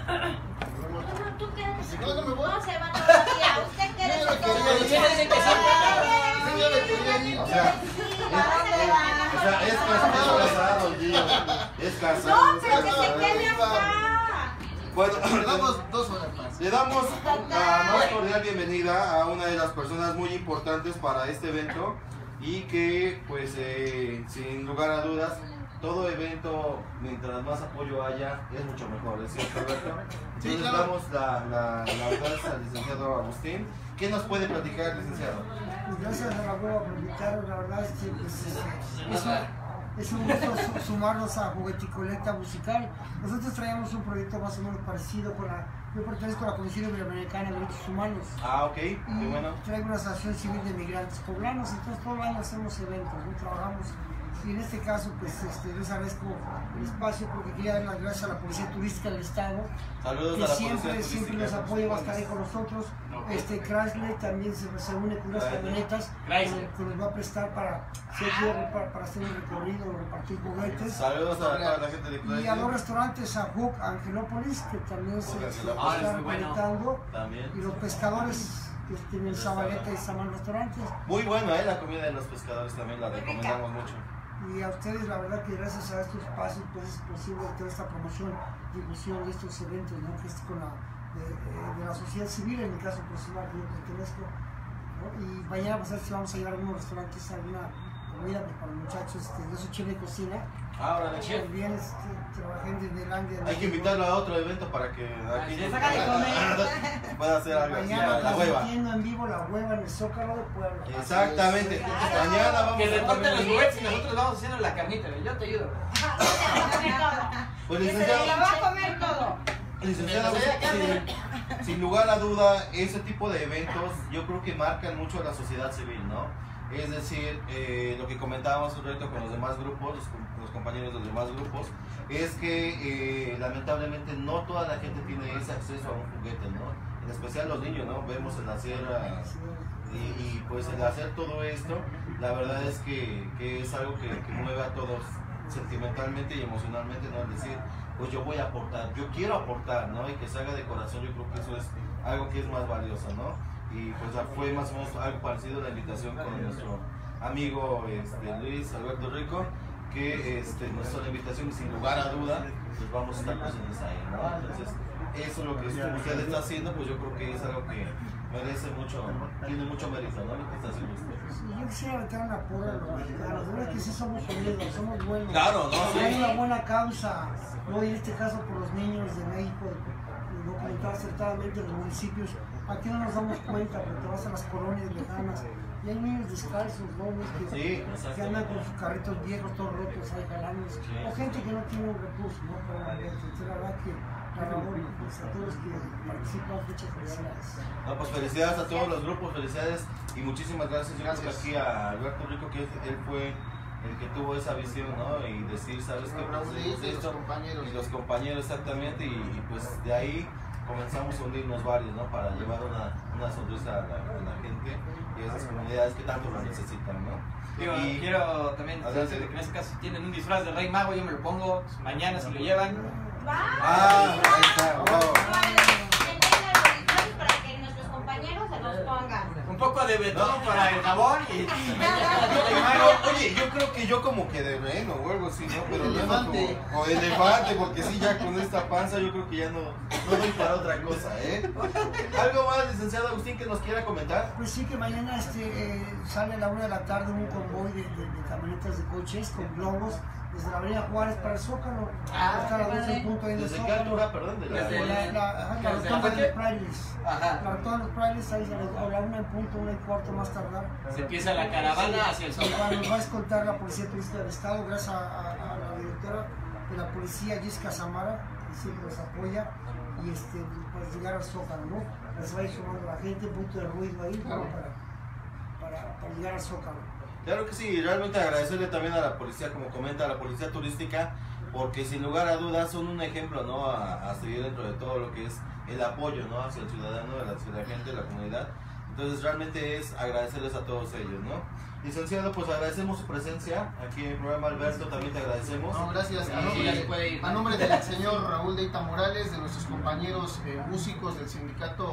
Tú quédate. No, no me voy. No se va todavía. Usted quédese Yo no todo. quería ir. Dicen que sí. O sea, es casado, Gio. Es casado. No, pero que se quede acá. Bueno, Le damos 2 horas más. le damos la más cordial bienvenida a una de las personas muy importantes para este evento y que, pues, sin lugar a dudas, todo evento, mientras más apoyo haya, es mucho mejor, ¿es cierto, Alberto? Sí, Entonces, claro. damos la verdad al licenciado Agustín. ¿Qué nos puede platicar, licenciado? Pues gracias a la hueva por invitarnos, la verdad es que es un gusto sumarnos a Jugueticolecta Musical. Nosotros traíamos un proyecto más o menos parecido con yo pertenezco a la Comisión Iberoamericana de Derechos Humanos. Ah, ok, qué Y bueno. traigo una asociación civil de migrantes poblanos, entonces todo el año hacemos eventos, ¿no? Trabajamos. Y en este caso, pues les agradezco el espacio porque quería dar las gracias a la Policía Turística del Estado, Saludos que a la siempre Policía nos Turística. apoya, va a estar ahí con nosotros. Chrysler también se une con unas camionetas que nos va a prestar para hacer un recorrido, repartir juguetes. Saludos a toda la gente de Y a Chrysler. los restaurantes, a Hook Angelópolis, que también se están conectando. También. Y los pescadores que tienen Zabaleta y Saman Restaurantes. Muy buena, la comida de los pescadores también la recomendamos mucho. Y a ustedes, la verdad que gracias a estos espacios pues es posible toda esta promoción, difusión de estos eventos, ¿no? Que es con de la sociedad civil, en mi caso personal, que yo pertenezco, ¿no? Y mañana pues a ver si vamos a llevar a algunos restaurantes, alguna comida pues, para los muchachos, yo soy chef de cocina. Ahora, chef. También trabajé en Disneylandia. Hay que invitarlo a otro evento para que aquí sí, sácale de comer. pueda hacer algo así, Mañana la hueva. transmitiendo en vivo la hueva en el Zócalo de Puebla. Exactamente. Mañana vamos Que a repartan los juguetes y nosotros vamos haciendo la carnita. Yo te ayudo. Pues Que se licenciado, la va a comer todo. licenciado, sin lugar a duda, ese tipo de eventos yo creo que marcan mucho a la sociedad civil, ¿no? Es decir, lo que comentábamos un reto con los demás grupos, los compañeros de los demás grupos, es que lamentablemente no toda la gente tiene ese acceso a un juguete, ¿no? En especial los niños, ¿no? Vemos el hacer, y pues el hacer todo esto, la verdad es que es algo que mueve a todos sentimentalmente y emocionalmente, ¿no? Es decir, pues yo voy a aportar, yo quiero aportar, ¿no? Y que se haga de corazón, yo creo que eso es algo que es más valioso, ¿no? Y pues fue más o menos algo parecido a la invitación con nuestro amigo Luis Alberto Rico, que nos hizo la invitación y sin lugar a duda pues vamos a estar presentes ahí, ¿no? Entonces eso es lo que usted está haciendo, pues yo creo que es algo que merece mucho, tiene mucho mérito, ¿no? Lo que está haciendo usted. Yo quisiera meter una porra a los mexicanos, de verdad que sí somos unidos, somos buenos. Claro, ¿no? Hay una buena causa, ¿no? Y en este caso por los niños de México, documentar acertadamente los municipios. Aquí no nos damos cuenta, porque te vas a las colonias lejanas y hay niños descalzos, ¿no? Que andan con sus carritos viejos, todos rotos, ahí jalándolos. O gente que no tiene un recurso, ¿no? Para entonces, la verdad que la labor, pues, a todos los que participan, muchas felicidades. No, pues felicidades a todos los grupos, felicidades y muchísimas gracias. Yo creo que aquí a Alberto Rico, que él fue el que tuvo esa visión, ¿no? Y decir, ¿sabes qué? Pues, los compañeros. Y los compañeros, exactamente, y pues de ahí comenzamos a unirnos varios, ¿no? Para llevar una sonrisa a la gente y a esas comunidades que tanto lo necesitan, ¿no? Quiero también decir que en este caso si tienen un disfraz de Rey Mago, yo me lo pongo mañana si lo llevan. Ah, ahí está, wow. Para que nuestros compañeros se los pongan. Un poco de betón para el jabón y Oye, yo creo que yo como que de reno o algo así, ¿no? Pero elefante. O elefante, porque sí, ya con esta panza yo creo que ya no doy para otra cosa, ¿eh? ¿Algo más, licenciado Agustín, que nos quiera comentar? Pues sí, que mañana sale a la 1 de la tarde un convoy de camionetas de coches con globos desde la avenida Juárez para el Zócalo. Hasta las 12 en punto ahí en el ¿Desde qué Zócalo. altura, perdón? La rotonda de los Frailes. La rotonda de los Frailes, ahí a la 1 en punto, 1 y cuarto más tardar. se empieza la caravana hacia el Zócalo. Nos va a escoltar la Policía Turística del Estado, gracias a la directora de la policía, Jessica Samara, que siempre nos apoya, y pues llegar al Zócalo, ¿no? Les va a ir sumando la gente, un punto de ruido ahí, ¿no? para llegar al Zócalo. Claro que sí, realmente agradecerle también a la policía, como comenta, a la policía turística, porque sin lugar a dudas son un ejemplo, ¿no? A seguir dentro de todo lo que es el apoyo, ¿no? Hacia el ciudadano, hacia la gente, la comunidad. Entonces realmente es agradecerles a todos ellos, ¿no? Licenciado, pues agradecemos su presencia aquí en el programa. Alberto, también te agradecemos. No, gracias. A nombre del señor Raúl Deita Morales, de nuestros compañeros músicos del sindicato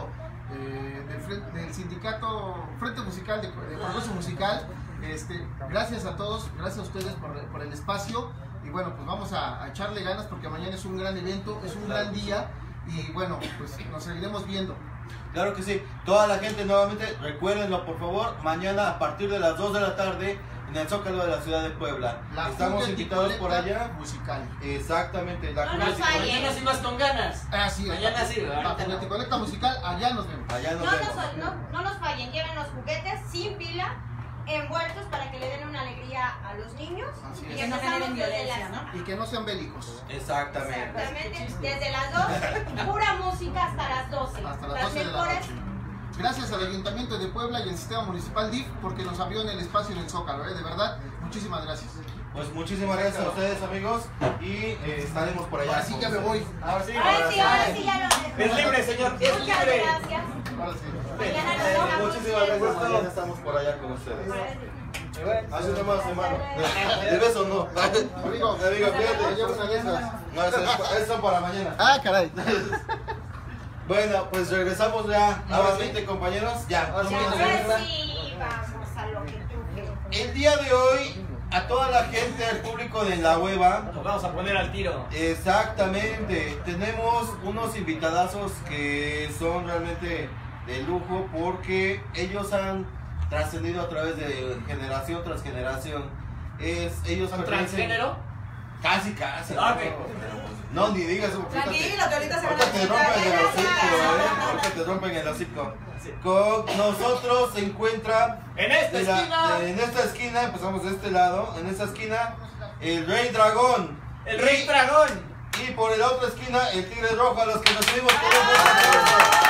del sindicato Frente Musical de Progreso Musical. Gracias a todos, gracias a ustedes por el espacio. Y bueno, pues vamos a echarle ganas porque mañana es un gran evento, es un gran día. Y bueno, pues nos seguiremos viendo. Claro que sí. Toda la gente nuevamente, recuérdenlo por favor, mañana a partir de las 2 de la tarde en el Zócalo de la ciudad de Puebla. Estamos invitados por allá. Musical. Exactamente. No nos fallen. Mañana sí más con ganas. Así es. Mañana sí. La Colecta Musical, allá nos vemos. Allá nos vemos. No nos fallen, lleven los juguetes sin pila, envueltos para que le den una alegría a los niños. Así y es. que no generen violencia, ¿no? Y que no sean bélicos. Exactamente. Desde las 2, pura música hasta las 12. Hasta las 12 de la noche. Gracias al Ayuntamiento de Puebla y al Sistema Municipal DIF porque nos abrió en el espacio en el Zócalo, de verdad, muchísimas gracias. Pues muchísimas gracias a ustedes, amigos, y estaremos por allá. Así ya me voy. Ahora sí ya lo dejo. Es libre, señor, es Muchas libre. gracias. Ahora sí. Mañana nos vemos. Muchísimas gracias, mañana estamos por allá con ustedes. Hace una más, hermano. ¿De beso no? Amigo, fíjate. llevo una de esas. No, esas son para mañana. Ah, caray. Bueno, pues regresamos ya nuevamente, compañeros. Ya. Ahora sí, vamos a lo que tú quieras. El día de hoy, a toda la gente, al público de La Hueva, Nos vamos a poner al tiro. exactamente, tenemos unos invitadazos que son realmente de lujo porque ellos han trascendido a través de generación tras generación. Ellos ¿Son pertenecen- transgénero? Casi. No, ni digas eso. Tranquilo, que ahorita se van Ahorita a te quitar. rompen el hocico, ahorita te rompen el hocico. Con nosotros se encuentra En esta esquina. empezamos de este lado, en esta esquina, el Rey Dragón. El Rey Dragón. Y por la otra esquina, el Tigre Rojo, a los que nos subimos por un poco.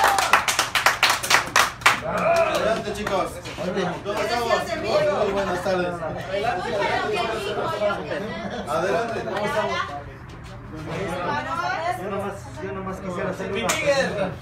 Adelante, chicos. ¿Cómo estamos? Muy buenas tardes. Adelante, ¿cómo estamos? Yo nomás quisiera hacer Mi una Tigre.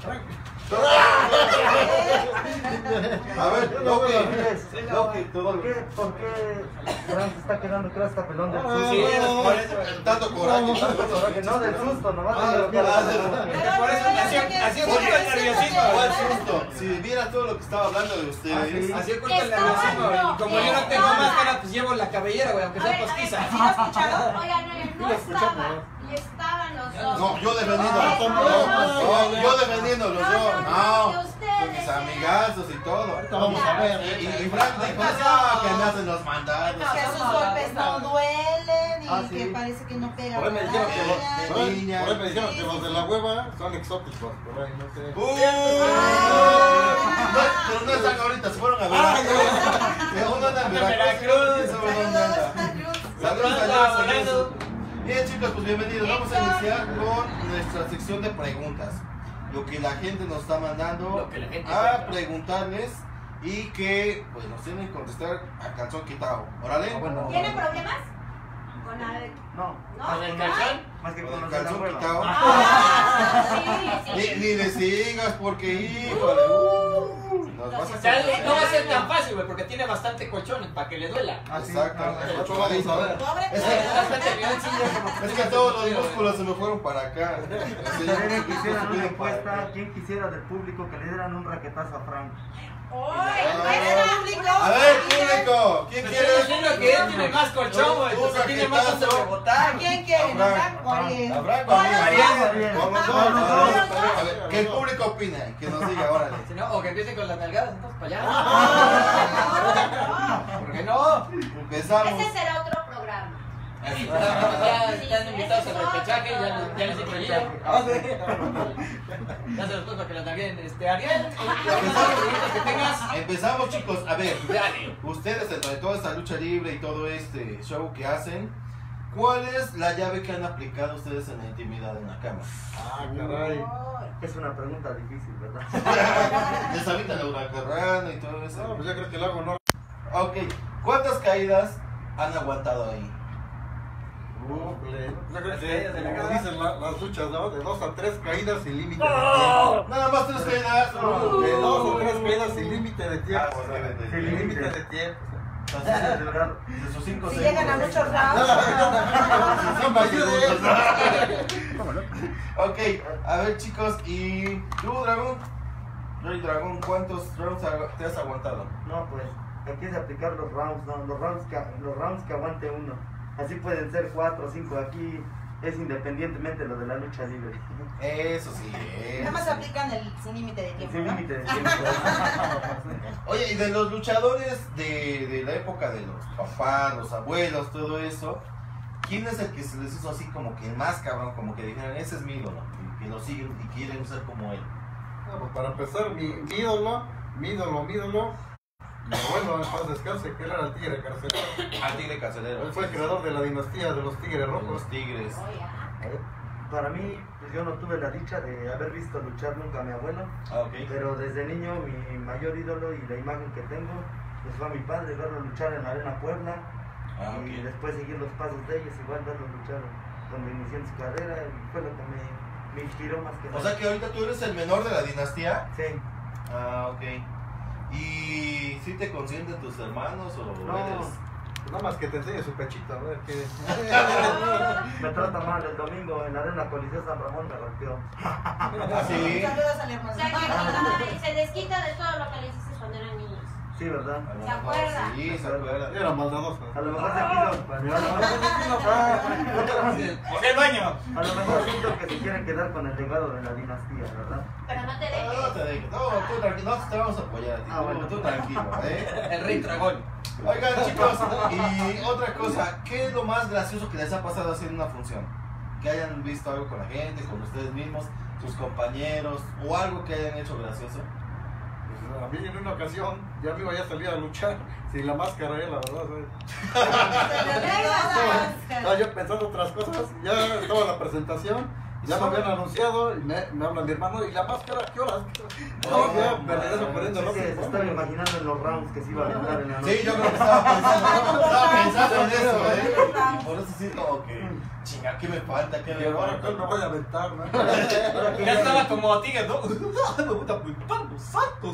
A ver, Loki, ¿Por qué Fran se está quedando atrás tapelón del susto? Sí, por eso. tanto coraje. Que no del susto, nomás de lo que Por eso así oculta el nerviosismo. ¿Cuál susto? Si vieras todo lo que estaba hablando de ustedes. Así oculta el nerviosismo, güey. Y como yo no tengo máscara, pues llevo la cabellera, güey, aunque sea postiza. ¿Sí lo escucharon? Oigan, no estaba. Y estaban los dos. No, yo defendiendo. No, yo defendiéndolos, yo. No, con mis amigazos y todo. Vamos a ver. Y Frank dijo, no, que me hacen los mandados. Que sus golpes no duelen y que parece que no pegan. Por ahí me dijeron que Por niña. ahí me dijeron que los de La Hueva son exóticos. Por ahí, no sé. Pero no están ahorita, se fueron a ver. Uno anda en Veracruz. Saludos. Bien, chicos, pues bienvenidos. Vamos a iniciar con nuestra sección de preguntas. Lo que la gente nos está mandando Lo que la gente a pregunta. preguntarles y que pues nos tienen que contestar a calzón quitado. Órale. ¿Tienen problemas? Con la... No, ¿Con el calzón? más que Con con el los de la calzón hueva. quitado. Sí. Ni le sigas porque, híjole. Nos vas a O sea, no va a ser tan fácil, güey, porque tiene bastante colchón para que le duela. Exacto. Pobre. Es que todos los músculos se me fueron para acá. Si ustedes quisieran una encuesta, ¿quién quisiera del público que le dieran un raquetazo a Frank? A ver, público, ¿quién Te quiere? estoy diciendo que él tiene más colchón, güey, Un entonces tiene más donde raquetazo. rebotar. ¿Quién quiere? Frank. ¿Frank o Ariel? A Frank o a mí. Ariel. Con los dos. A ver, que el público opine, que nos diga, órale. Si no, o que empiece con las nalgadas, entonces para allá. ¿Por qué no? Empezamos. Ese será otro programa. Ya están invitados al repechaje, ya les dije ayer. Ya se los puedo para que las nalguen. Ariel, preguntas que tengas. Empezamos, chicos. A ver, Dale. ustedes dentro de toda esta lucha libre y todo este show que hacen, ¿cuál es la llave que han aplicado ustedes en la intimidad en la cama? Ah, caray. Es una pregunta difícil, ¿verdad? Les habitan el huracán y todo eso. No, pues yo creo que lo hago, ¿no? Ok, ¿cuántas caídas han aguantado ahí? Yo creo que, como dicen las luchas, ¿no? De 2 a 3 caídas sin límite de tiempo. Nada más 3 caídas. De 2 o 3 caídas sin límite de tiempo. Ah, Sin límite de tiempo. De sus 5 Si llegan a muchos rounds. Son mayores. Ok, a ver chicos, ¿y tú, Dragón? Rey Dragón, ¿cuántos rounds te has aguantado? No, pues aquí es aplicar los rounds, ¿no? Los rounds que aguante uno. Así pueden ser 4 o 5. Aquí es independientemente lo de la lucha libre. Eso sí. Nada más aplican el sin límite de tiempo. Sin ¿no? límite de tiempo. Oye, y de los luchadores de la época de los papás, los abuelos, todo eso, ¿quién es el que se les hizo así como que más cabrón? Como que dijeron, ese es mi ídolo, y que lo siguen y quieren ser como él. Bueno, pues para empezar, mi ídolo, mi abuelo, en paz descanse, que él era el Tigre Carcelero. Al Tigre Carcelero. Él fue el creador de la dinastía de los Tigres Rojos. Los Tigres. Para mí, pues yo no tuve la dicha de haber visto luchar nunca a mi abuelo. Ah, ok. Pero desde niño mi mayor ídolo y la imagen que tengo pues fue a mi padre, verlo luchar en la Arena Puebla. Ah, Y ok. después seguir los pasos de ellos, igual verlo luchar cuando inicié en su carrera. Y fue lo que me inspiró más que nada. O sea que ahorita tú eres el menor de la dinastía. Sí. Ah, ok. ¿Y si te consienten tus hermanos o No. eres? Nada más que te enseñe su pechito, a ver qué. Me trata mal. El domingo en la Arena Coliseo San Ramón me rompió. ¿Ah, sí? Saludos al O hermano. sea, que se desquita de todo lo que les hiciste cuando eran niños. Sí, ¿verdad? A lo ¿Se mejor acuerda? Sí, se acuerda. Era maldadoso. A lo mejor se quiso. ¿Por qué el baño? A lo mejor siento que se quieren quedar con el legado de la dinastía, ¿verdad? Pero no te No, dejes. no te dejes. No, tú tranquilo. No, te vamos a apoyar a ti. Ah, bueno. Tú tranquilo, El Rey Dragón. Oigan, chicos, y otra cosa, ¿qué es lo más gracioso que les ha pasado haciendo una función? Que hayan visto algo con la gente, con ustedes mismos, sus compañeros, o algo que hayan hecho gracioso. Pues, a mí en una ocasión, ya me iba a salir a luchar sin la máscara, la verdad. Estaba yo pensando otras cosas, ya estaba la presentación. Ya me habían anunciado y me habla mi hermano, ¿y la máscara qué horas? No, ya me regreso poniendo Sí, loco. que se estaba imaginando en los rounds que se iba a aventar en la noche. Sí, yo creo que estaba pensando en eso, Y por eso sí, como que, chinga, ¿qué me falta? ¿Qué Y me ahora, falta? ¿cuál me voy a aventar? ¿No? Ya estaba como tigre, ¿no? Me gusta apuntar los saltos.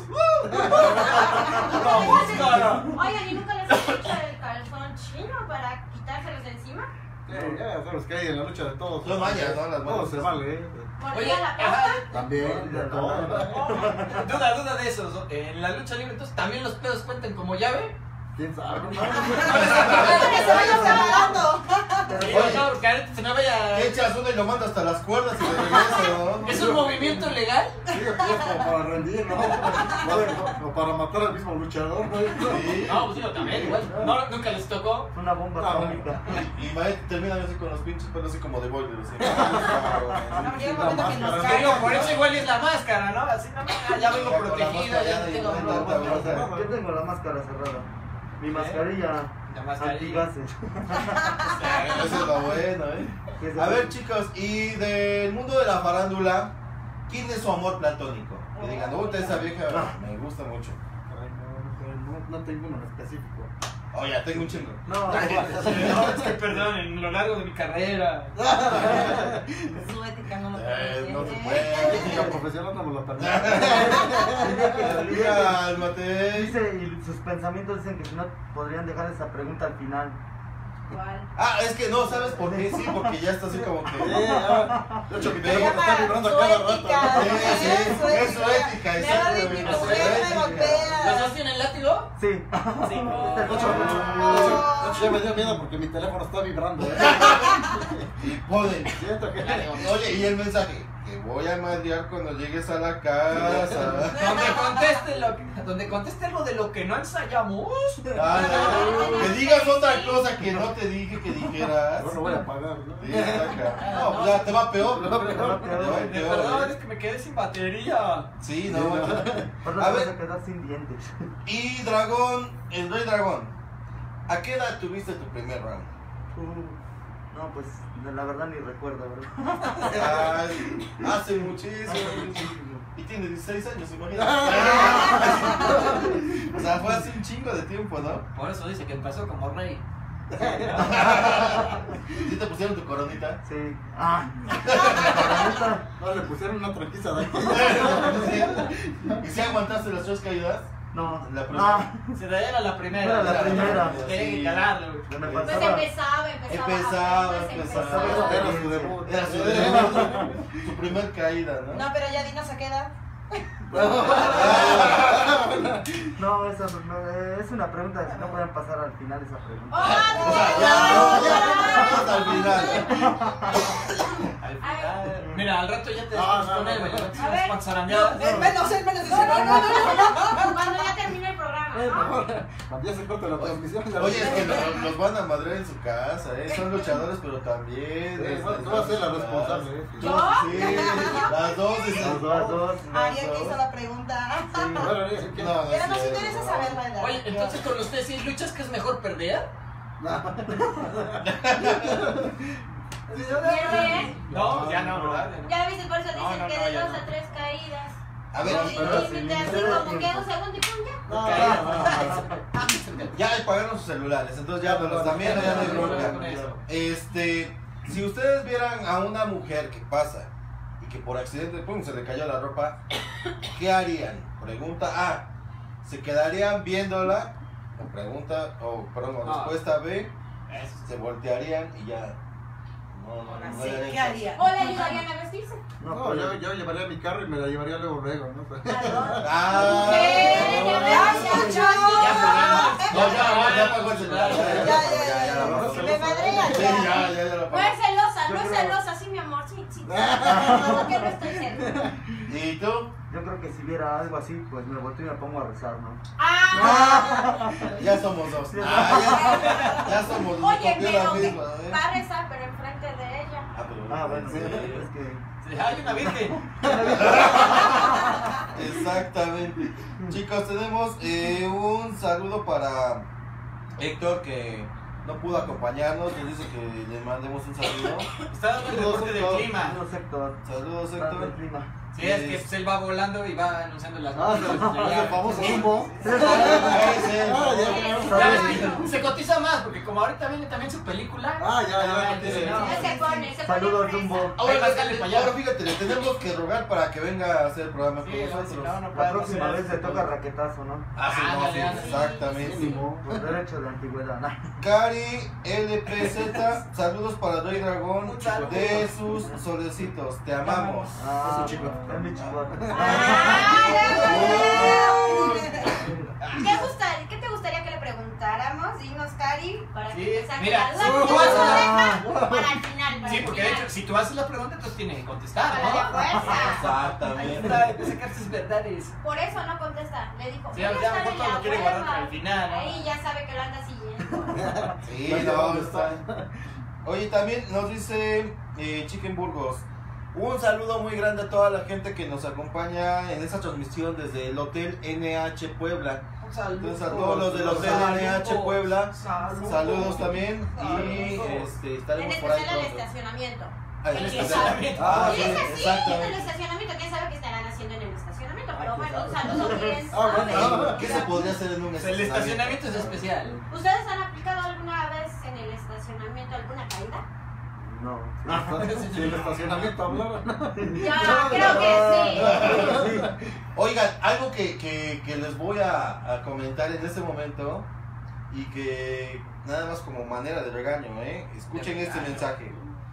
Oigan, ¿y nunca les has hecho el calzón chino para quitárselos de encima? Ya sabes que hay en la lucha de todos. Son mañas, ¿no? Las Todo mañas. se vale, ¿Por Oye, qué la pausa? También, de todo. Duda de eso. En la lucha libre, entonces, ¿también los pedos cuentan como llave? ¿Quién sabe? Que se vaya separando. Sí, no, porque ahorita se me vaya. Te echas uno y lo mandas hasta las cuerdas y de regreso, ¿no? ¿Es un movimiento legal? Sí, pues como para rendir, ¿no? O para matar al mismo luchador, ¿no? Sí. No, pues yo también, igual. No, nunca les tocó. Una bomba No. atómica. Y Maet termina así con los pinches pelos así como de Volver, así. Llega un momento que nos La cae. Digo, por eso igual es la máscara, ¿no? Así no, ya vengo Ya con la protegido, ya máscara no ya tengo no hay tanta problema. bronca. Yo tengo la máscara cerrada. Mi mascarilla La mascarilla. antigases. Eso es lo bueno, Que es A ver, chicos, y del mundo de la farándula, ¿quién es su amor platónico? Que digan, esa vieja me gusta mucho. No tengo uno en específico. Oh, ya tengo un chingo. No, No, es que perdón, en lo largo de mi carrera. Su ética no lo No permite. se puede. La profesional no me lo permite. Cálmate. dice, y sus pensamientos dicen que si no podrían dejar esa pregunta al final. ¿Cuál? Ah, es que no, ¿sabes por qué? Sí, porque ya está así como que. De hecho, mi Se teléfono llama está vibrando su cada rato. ética. Sí, es su ética, Me exacto, agarra mi amigo, mujer, su me ética. golpea. ¿Los dos tienen látigo? Sí. Sí. De hecho, ya me dio miedo porque mi teléfono está vibrando. Joder. Siento que. Oye, y el mensaje. Te voy a madrear cuando llegues a la casa. Donde conteste algo de lo que no ensayamos. Ah, no. Que digas otra cosa que no te dije que dijeras. No lo voy a pagar, ¿no? Sí, saca. No, pues ya te va peor. Te va peor. Perdón, es que me quedé sin batería. Sí, no. Por A eso ver. vas a quedar sin dientes. Y Dragón, el Rey Dragón. ¿A qué edad tuviste tu primer round? No, pues la verdad ni recuerdo, ¿verdad? Ay, hace muchísimo. Y tiene 16 años, imagínate. O sea, fue hace un chingo de tiempo, ¿no? Por eso dice que empezó como rey. ¿Sí te pusieron tu coronita? Sí. Ah, No, le pusieron una tranquisa de aquí. ¿Y si aguantaste las 3 caídas? no, La primera. Se da era la primera. Era la primera. Tenía que calarlo. Ya me Pues faltaba. empezaba. Empezaba. Era su debut. Era su primer caída, ¿no? No, pero ya dinos a qué edad. No, eso no, es una pregunta, si no pueden pasar al final esa pregunta. Al final. Mira, al rato ya te después con él, güey. A ver. Cuántas zarandeadas. Menos él dice, no. Cuando ya termine el programa, ¿no? Cuando ya se corta la transmisión. Oye, es que los van a madrear en su casa, son luchadores, pero también. Tú vas a ser la responsable, ¿Yo? Sí, las dos. Las dos. Ariel que hizo la pregunta. Pero nos interesa saber, ¿verdad? Oye, entonces con ustedes sí luchas que es mejor perder. ¿Pierde? No, ya no, ¿verdad? Ya viste, por eso dicen No, que no, de ya 2 no. a 3 caídas. A ver, Y así como que un segundo y pum, ya. ya pagaron sus celulares, entonces ya me los también, ya no hay bronca. Si ustedes vieran a una mujer que pasa y que por accidente pum, se le cayó la ropa, ¿qué harían? Pregunta A, ¿se quedarían viéndola? O pregunta, o respuesta B, se voltearían y ya. No Sí, le harían ¿qué caso. haría? O le ayudarían a vestirse. No, yo llevaría mi carro y me la llevaría luego, ¿no? Ah, ya pagó el celular. Me madrea Ya. No es celosa, no es celosa, sí, mi amor, sí. Porque no estoy celosa. ¿Y tú? Yo creo que si viera algo así, pues me volteo y me pongo a rezar, ¿no? Ya somos dos. Ya somos dos. Oye, Copió la pero misma, va a rezar, pero enfrente de ella. Bueno, sí, es que... Hay una virgen. Exactamente. Chicos, tenemos un saludo para Héctor que no pudo acompañarnos. Nos dice que le mandemos un saludo. Está dando el reporte del clima. Saludos, Héctor. Saludos, Dando el Héctor. clima. Sí, es que pues, él va volando y va anunciando las El noticias. famoso Jumbo. Se cotiza más, porque como ahorita viene también su película. Ya se pone Saludos, fresa. Jumbo. Ahora fíjate, le tenemos que rogar para que venga a hacer el programa con Sí, nosotros. La próxima vez le toca raquetazo, ¿no? Exactamente. Por derecho de antigüedad. Cari LPZ, saludos para Rey Dragón de sus solecitos. Te amamos. Es un chico. Es mi chico. ¿Qué te gustaría que le preguntáramos? Dinos, Cari, para Sí, que saque mira, la si duda. tú haces Para el final. Sí, porque de hecho, si tú haces la pregunta, entonces tiene que contestar, Para la ¿no? fuerza. Exactamente. Hay que sacar sus verdades. Por eso no contesta. Le dijo, Sí, "Ella ya está mejor en todo la lo quiere guardar hueva". para el final, ¿no? Ahí ya sabe que lo anda siguiendo. Sí, no, está. Oye, también nos dice Chicken Burgos. Un saludo muy grande a toda la gente que nos acompaña en esta transmisión desde el Hotel NH Puebla. Entonces a todos los del Hotel NH Puebla, saludos también y En estaremos por ahí especial el pronto. estacionamiento. Ah, el Que estacionamiento. sabe. Ah, Y es sí, así, en el exactamente. estacionamiento, quién sabe qué estarán haciendo en el estacionamiento. Pero bueno, un saludo, quién Bueno, sabe. ¿qué se podría hacer en un El estacionamiento es especial. ¿Ustedes han aplicado alguna vez en el estacionamiento alguna caída? No. Si el estacionamiento hablara. Ya, creo que sí. Oigan, algo que les voy a comentar en este momento y que nada más como manera de regaño, escuchen este mensaje.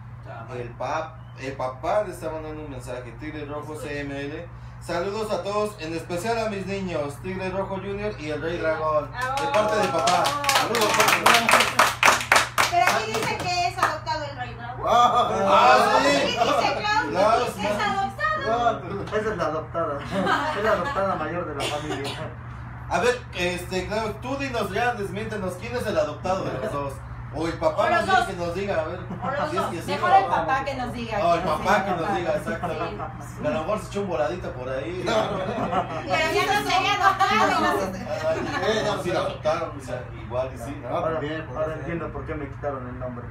El papá le está mandando un mensaje, Tigre Rojo CML. Saludos a todos, en especial a mis niños, Tigre Rojo Junior y el Rey Dragón. De parte de papá. Saludos, Pero aquí dice que es adoptado el Rey Dragón. sí. ¿Qué dice Claudio? Claro, ¿Es sí. adoptado? Esa es la adoptada. Es la adoptada mayor de la familia. A ver, claro, tú dinos ya, desmiéntenos, ¿quién es el adoptado de los dos? O el papá O los más bien dos. que nos diga, a ver. O los si es dos. que sí, Mejor o el no. papá que nos diga. No, el que nos papá diga. que nos diga, exacto. A lo mejor se echó un voladito por ahí. Pero ya no sería adoptado. Sí, la adoptaron, o sea, igual y sí, ¿no? Ahora entiendo por qué me quitaron el nombre.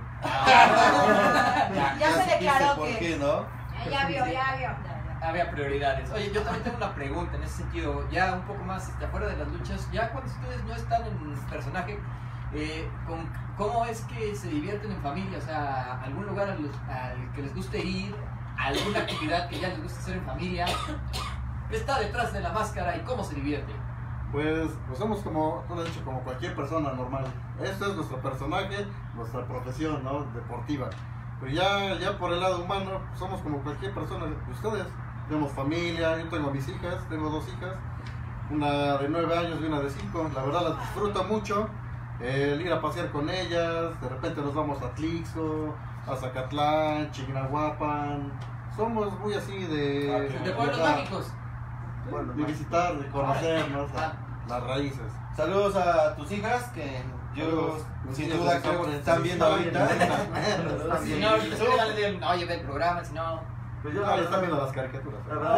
Ya se declaró ¿Por que- qué, no? Ya vio. Había prioridades. Oye, yo también tengo una pregunta en ese sentido, ya un poco más afuera de las luchas, ya cuando ustedes no están en personaje, ¿cómo es que se divierten en familia? O sea, algún lugar al que les guste ir, alguna actividad que ya les guste hacer en familia. ¿Qué está detrás de la máscara y cómo se divierte? Pues somos como, tú lo has dicho, como cualquier persona normal. Este es nuestro personaje, nuestra profesión, ¿no? Deportiva. Pero ya por el lado humano, somos como cualquier persona. ¿Ustedes? tenemos familia, yo tengo mis hijas, tengo 2 hijas, una de 9 años y una de 5, la verdad las disfruto mucho, el ir a pasear con ellas, de repente nos vamos a Tlixco, a Zacatlán, Chignahuapan, somos muy así de pueblos mágicos. Bueno, de visitar, de conocernos, las raíces. Saludos a tus hijas que yo sin duda creo que están viendo ahorita. Si no, oye, ve el programa, si no. Pues yo están viendo las caricaturas.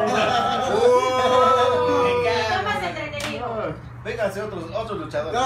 Más entretenido. Vénganse otros luchadores.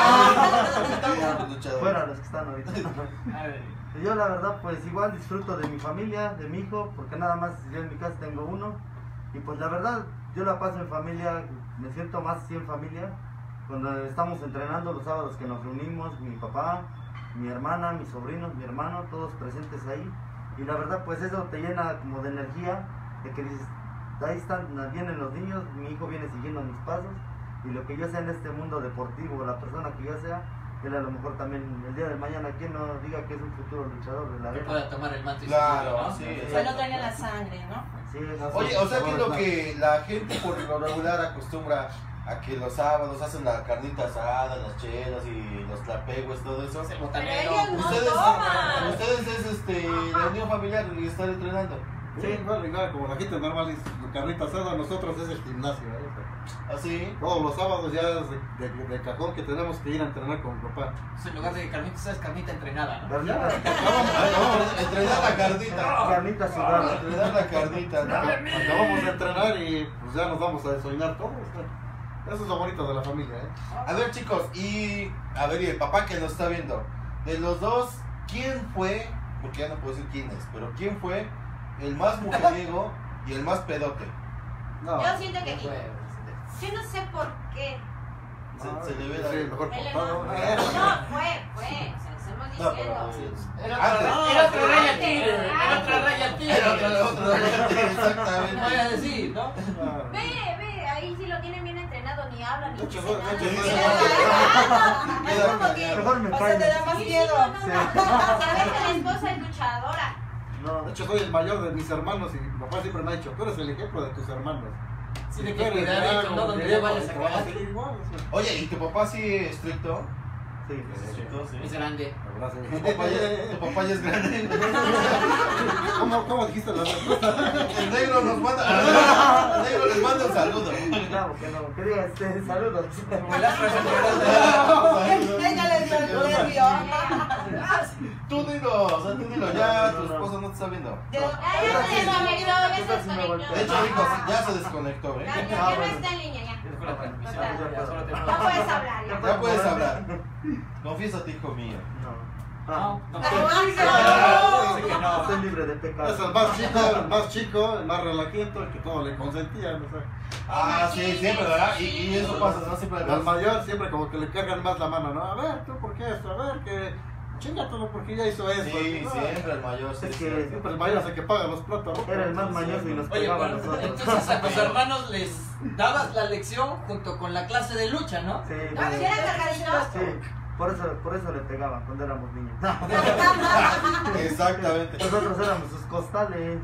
Fuera los que están ahorita. Yo la verdad pues igual disfruto de mi familia, de mi hijo, porque nada más yo en mi casa tengo uno. Y pues la verdad yo la paso en familia, me siento más así en familia. Cuando estamos entrenando los sábados que nos reunimos, mi papá, mi hermana, mis sobrinos, mi hermano, todos presentes ahí. Y la verdad pues eso te llena como de energía, de que dices, ahí están, vienen los niños, mi hijo viene siguiendo mis pasos. Y lo que yo sea en este mundo deportivo, la persona que yo sea, él a lo mejor también el día de mañana, quien no diga que es un futuro luchador de la que pueda tomar el manto y claro, ¿no? Sí, o sea, no trae la sangre, ¿no? Sí, oye, o sea que lo que la gente por lo regular acostumbra a que los sábados hacen la carnita asada, las chelas y los tlapegues, todo eso. Pero ellos no toman. Ustedes es reunión familiar y estar entrenando. Sí, igual, como la gente normal es carnita asada, nosotros es el gimnasio. ¿Así? Todos los sábados ya es de cajón que tenemos que ir a entrenar con mi papá. En lugar de carnita, ¿sabes? Carnita entrenada, ¿no? Entrenar la carnita. Carnita sudada. Entrenar la carnita, ¿no? Acabamos de entrenar y pues ya nos vamos a desayunar todos. Eso es lo bonito de la familia, A ver, chicos, y el papá que nos está viendo, de los dos, ¿quién fue? Porque ya no puedo decir quién es, pero ¿quién fue el más mujeriego y el más pedote? No. Yo siento que yo no sé por qué. Se le ve la mejor portado. No, fue. O sea, estamos diciendo. Era otra raya tigre. Era otra raya tigre. Era otra raya tigre, exactamente. No voy a decir, ¿no? Ve, ahí sí lo tienen bien entrenado, ni hablan, ni dicen Mejor me O sea, te da más miedo. sabes que la esposa es luchadora. De hecho, soy el mayor de mis hermanos y mi papá siempre me ha dicho, tú eres el ejemplo de tus hermanos. Sí, de que cuidar, no donde ya vayas a cagar. Oye, ¿y tu papá sí es estricto? Sí, es grande. Tu papá ya es grande. ¿Cómo dijiste la respuesta? El negro nos manda. El negro les manda un saludo. Claro que no, que diga saludos. Ella le dio el nervio. Tú dilo, ya tu esposa no te está viendo. Ya se desconectó. De hecho, dijo, ya se desconectó, ¿eh? Ya no está en línea, ya. Ya puedes hablar. Ya puedes hablar. Confiésate, hijo mío. No. Estoy libre de pecado. Es el más chico, el más relajito, el que todo le consentía, no sé. Ah, sí, siempre, ¿verdad? Y eso pasa, ¿no? Siempre. Al mayor siempre como que le cargan más la mano, ¿no? A ver, ¿tú por qué esto? A ver, que chingatelo porque ya hizo eso. Sí, siempre el mayor. Siempre el mayor es el que paga los platos. Era el más mayor y nos pegaba a nosotros. Entonces a tus hermanos les dabas la lección junto con la clase de lucha, ¿no? Sí, ¿Si eran cargaditos? sí. Por eso le pegaban cuando éramos niños. Exactamente. Nosotros éramos sus costales.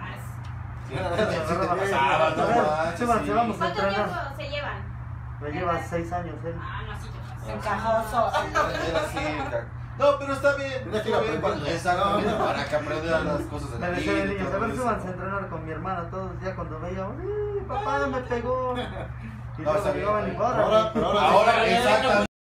¿Cuánto tiempo se llevan? Me lleva 6 años él. No, sí, Encajoso. Era así, no, pero está bien. Exactamente, para que aprendan las cosas de Me la decía de vida. niños, a ver, súbanse a entrenar con mi hermana. Todos ya cuando veíamos, papá me pegó. Y No, luego llegaban y ahora exactamente.